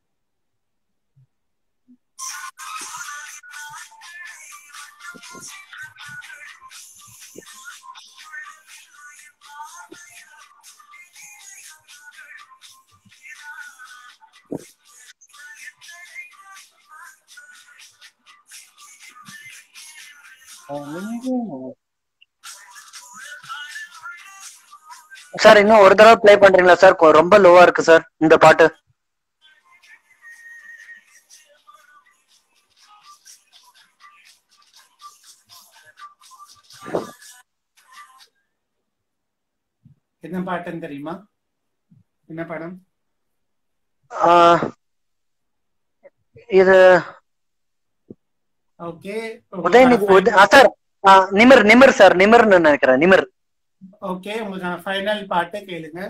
சார் இன்னும் ஒரு தடவை ப்ளே பண்றீங்களா சார்? ரொம்ப லோவா இருக்கு சார் இந்த பாட்டு. என்ன பாட்டுன்னு தெரியுமா? என்ன படம்? இது okay, Udhayanidhi sir. Nimir Nimir sir, நிமிர்னு நினைக்கிறேன், நிமிர். ஓகே, உங்களுக்கான ஃபைனல் பாட்டு கேளுங்க.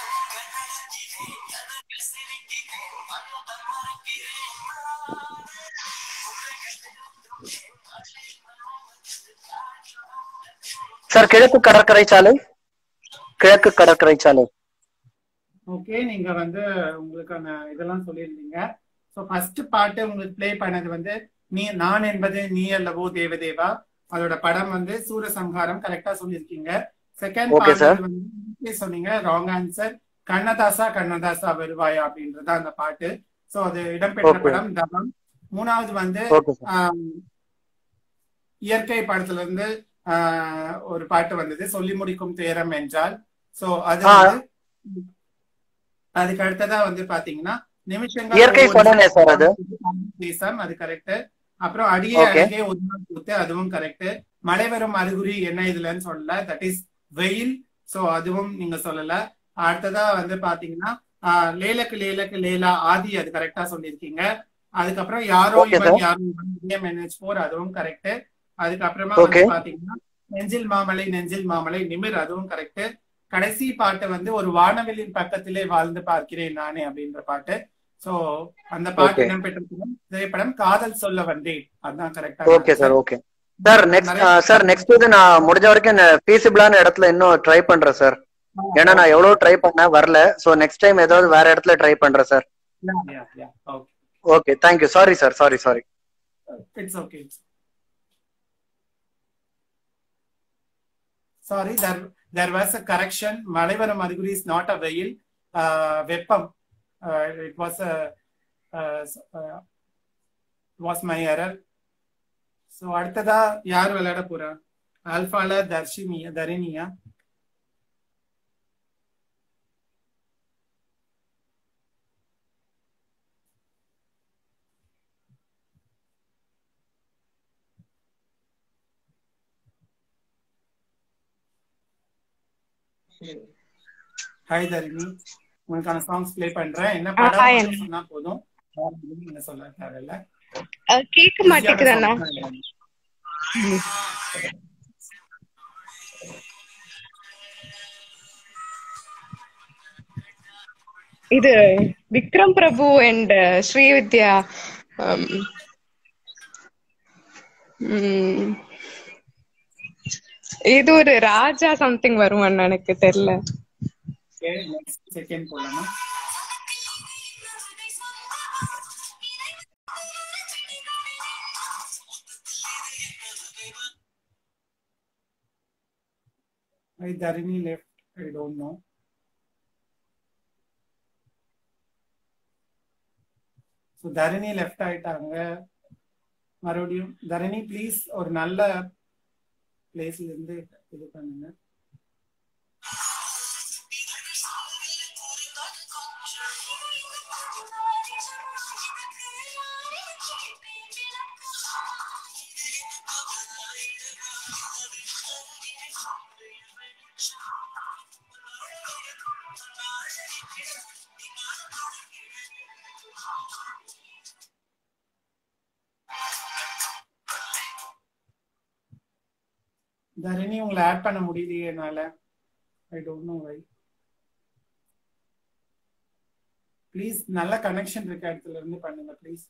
சார் கிழக்கு கடற்கரை சாலை, கிழக்கு கடற்கரை சாலை. ஓகே, நீங்க வந்து உங்களுக்கான இதெல்லாம் சொல்லியிருந்தீங்க. ஸோ ஃபர்ஸ்ட் பாட்டு உங்களுக்கு ப்ளே பண்ணது வந்து நீ நான் என்பது நீ அல்லவோ தேவதேவா, அதோட படம் வந்து சூரசம்ஹாரம். கரெக்டா சொல்லியிருக்கீங்க. செகண்ட் பாட்டு வந்து சொன்னீங்க, ராங் ஆன்சர். கண்ணதாசா கண்ணதாசா வருவாயா அப்படின்றது அந்த பாட்டு. ஸோ அது இடம்பெற்ற படம் தவம். மூணாவது வந்து இயற்கை படத்துல இருந்து ஆஹ் ஒரு பாட்டு வந்தது, சொல்லி முடிக்கும் துயரம் என்றால். சோ அது வந்து அதுக்கு அடுத்ததா வந்து பாத்தீங்கன்னா நிமிஷங்கள் தேசம், அது கரெக்ட். அப்புறம் அடியே அழகே ஒரு நாள் கூத்து, அதுவும் கரெக்ட். மழை வரும் அறிகுறி என்ன இதுலன்னு சொல்லல, தட் இஸ் வெயில். சோ அதுவும் நீங்க சொல்லல. அடுத்ததா வந்து பாத்தீங்கன்னா ஆஹ் லேலக்கு லேலக்கு லேலா ஆதி, அது கரெக்டா சொல்லியிருக்கீங்க. அதுக்கப்புறம் யாரோ இவன் யாரோ இவன், அதுவும் கரெக்ட். அதுக்கப்புறமா வந்து பாத்தீங்கன்னா நெஞ்சில் மாமலை நெஞ்சில் மாமலை நிமிர், அதுவும் கரெக்ட். கடைசி பாட்டு வந்து ஒரு வானவெளியின் பக்கத்திலே வாழ்ந்து பார்க்கிறேன் நானே அப்படின்ற பாட்டு. சோ அந்த பாட்டு ஓகே இடம்பெற்ற திரைப்படம் காதல் சொல்ல வந்தேன். அதுதான் கரெக்டான okay sir answer. Okay sir. Next நிறைய சார் நெக்ஸ்ட் இது நான் முடிஞ்ச வரைக்கும் ஃபீஸிபிளான இடத்துல இன்னும் ட்ரை பண்றேன் சார். ஏன்னா நான் எவ்வளவு ட்ரை பண்ணேன் வரல. சோ நெக்ஸ்ட் டைம் ஏதாவது வேற இடத்துல ட்ரை பண்றேன் sir. Okay okay thank you. Sorry sir, sorry sorry. It's okay. Sorry, there there was a correction. மழை வரும் அறிகுறி is not a வெயில், வெப்பம். It was a uh, uh, was my error. So அடுத்ததா யார் விளையாட போறா? ஆல்பால தர்ஷினியா தரினியா? ஹாய் தரிணி, உங்களுக்கான சாங்ஸ் ப்ளே பண்றேன். என்ன ஆ, hi படம் அண்ணா. சொன்னா போதும், என்ன சொல்ல தேவையில்ல. அஹ் கேட்க ஈஸியான மாட்டேங்குது அண்ணா. சாங்ஸ் தான். ம். இது விக்ரம் பிரபு அண்ட் ஸ்ரீவித்யா. um, ம், இது ஒரு ராஜா சம்திங் வரும் அண்ணா, எனக்கு தெரியல. ஓகே, நெக்ஸ்ட் செகண்ட் போலாமா? Why Dharini left? I don't know. So Dharini left ஆயிட்டாங்க. மறுபடியும் தரணி ப்ளீஸ் ஒரு நல்ல பிளேஸ்ல இருந்து இது பண்ணுங்க. தரணி உங்களை ஆட் பண்ண முடியலையே என்னால. I don't know why. Please நல்ல கனெக்ஷன் இருக்க இடத்துல இருந்து பண்ணுங்க ப்ளீஸ்.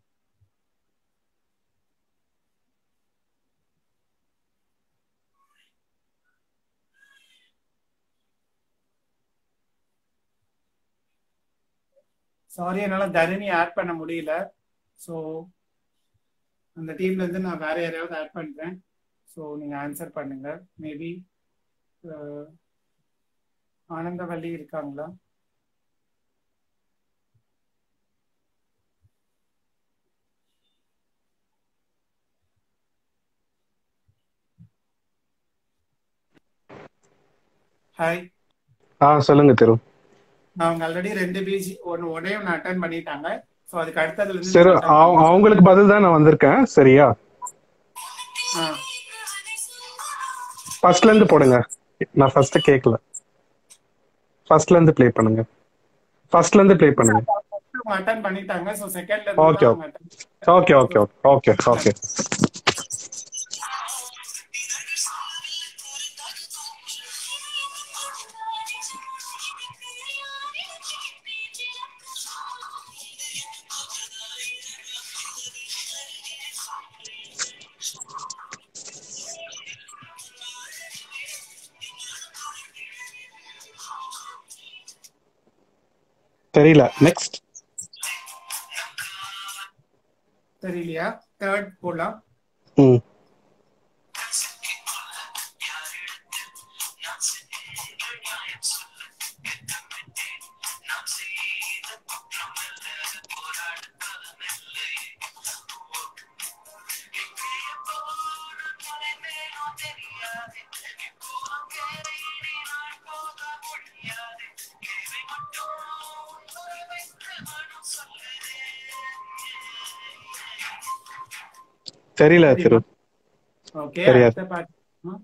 சாரி, என்னால தரணி ஆட் பண்ண முடியல. ஸோ அந்த டீம்ல இருந்து நான் வேற யாரையாவது ஆட் பண்றேன். ஸோ நீங்க ஆன்சர் பண்ணுங்க. மேபி ஆனந்தவல்லி இருக்காங்களா? ஹாய். ஆ சொல்லுங்க திரு. அவங்க ஆல்ரெடி ரெண்டு பிஜி ஒன்னு ஒரே ஒன்று அட்டன் பண்ணிட்டாங்க. ஸோ அதுக்கு அடுத்ததுல இருந்து சரி, நீங்க attend அவ- பண்ணுங்க. அவங்களுக்கு பதில் தான் நான் வந்திருக்கேன். சரியா, ஆ ஃபர்ஸ்ட்ல இருந்து போடுங்க. நான் ஃபர்ஸ்ட் கேட்கல. ஃபர்ஸ்ட்ல இருந்து ப்ளே பண்ணுங்க. ஃபர்ஸ்ட்ல இருந்து ப்ளே பண்ணுங்க. அவங்க அட்டன் பண்ணிட்டாங்க. ஸோ செகண்ட்ல இருந்து ஓகே தான் அவங்க attend okay okay okay okay. தெரியல. நெக்ஸ்ட். தெரியலையா? தேர்ட் போலாம். ம் தெரியல திரு. ஓகே, தெரியாது. அடுத்த பாட்டு. ஆ.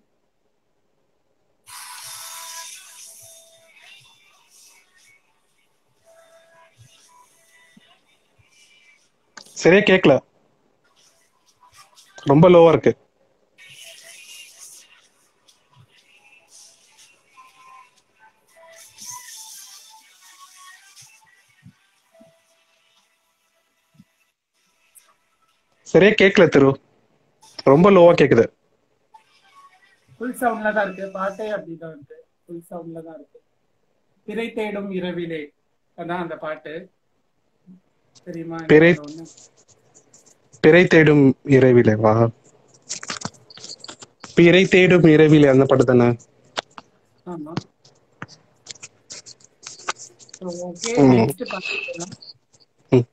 சரியா கேட்கல. ரொம்ப லோவா இருக்கு. சரியா கேட்கல திரு, ரொம்ப லோவா கேக்குது. ஃபுல் சவுண்ட்ல தான் இருக்கு பாட்டே, அப்படிதான் இருக்கு, ஃபுல் சவுண்ட்ல தான் இருக்கு. திரை தேடும் இரவிலே அதான் அந்த பாட்டு. தெரியுமா என்ன பிறை பாடணும்னு? பிறை தேடும் இரவிலே வா, பிறை தேடும் இரவிலே அந்த பாட்டு தானே? ஆமா. ஓகே, ம். நெக்ஸ்ட் பாட்டு. ம்.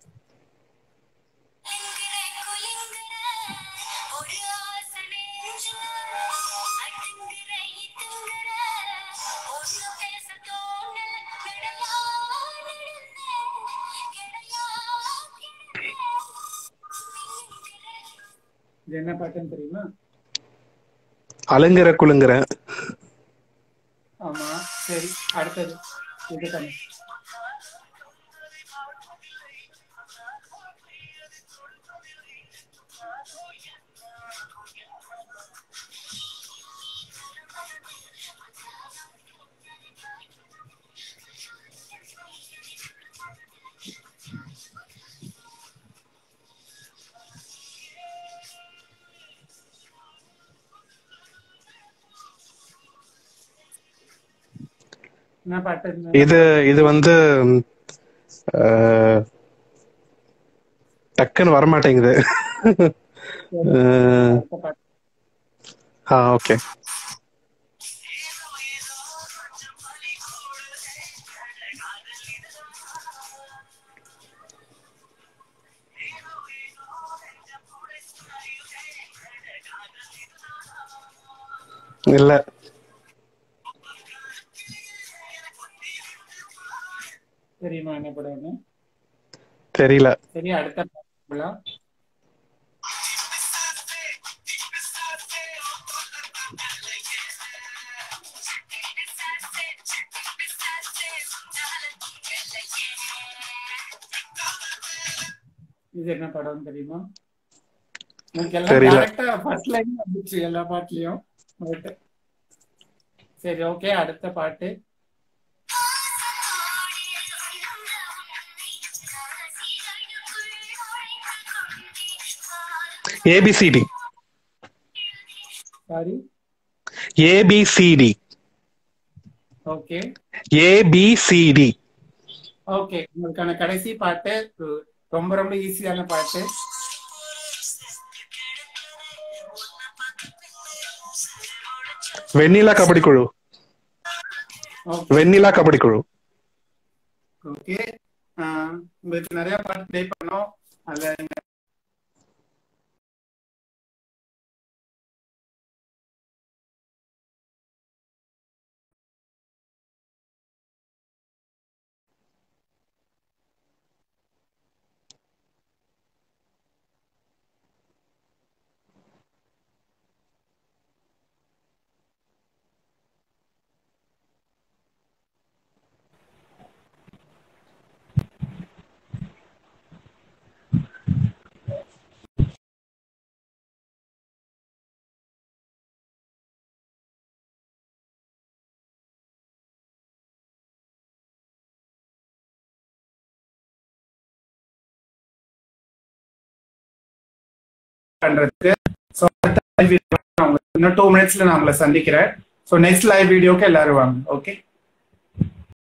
இது என்ன பாட்டுன்னு தெரியுமா? அலங்குற குலுங்குற. ஆமா, சரி அடுத்தது இது தானே. என்ன பாட்டு? இது இது வந்து அஹ், டக்குன்னு வரமாட்டேங்குது. அஹ், அடுத்த பாட்டு. ஆ ஓகே. இல்ல தெரியுமா என்ன படம்னு? தெரியல. சரி அடுத்த பாட்டு. இது என்ன படம் தெரியுமா? எனக்கு எல்லாம் தெரியல. கரெக்டா ஃபர்ஸ்ட் லைன் வந்துச்சு எல்லா பாட்டுலயும். But சரி ஓகே, அடுத்த பாட்டு. ABCD. Sorry, ABCD. Okay ABCD. Okay. உங்களுக்கான கடைசி பாட்டு ரொம்ப ரொம்ப ஈஸியான பாட்டு. வெண்ணிலா கபடி குழு. வெண்ணிலா கபடி குழு. ஓகே, உங்களுக்கு நிறைய பாட்டு ப்ளே பண்ணோம். அதுல பண்றதுக்கு ஸோ அடுத்த live video நான் உங்களை இன்னும் டூ மினிட்ஸ்ல நான் உங்களை சந்திக்கிறேன். ஸோ நெக்ஸ்ட் லைவ் வீடியோக்கு எல்லாரும் வாங்க. ஓகே.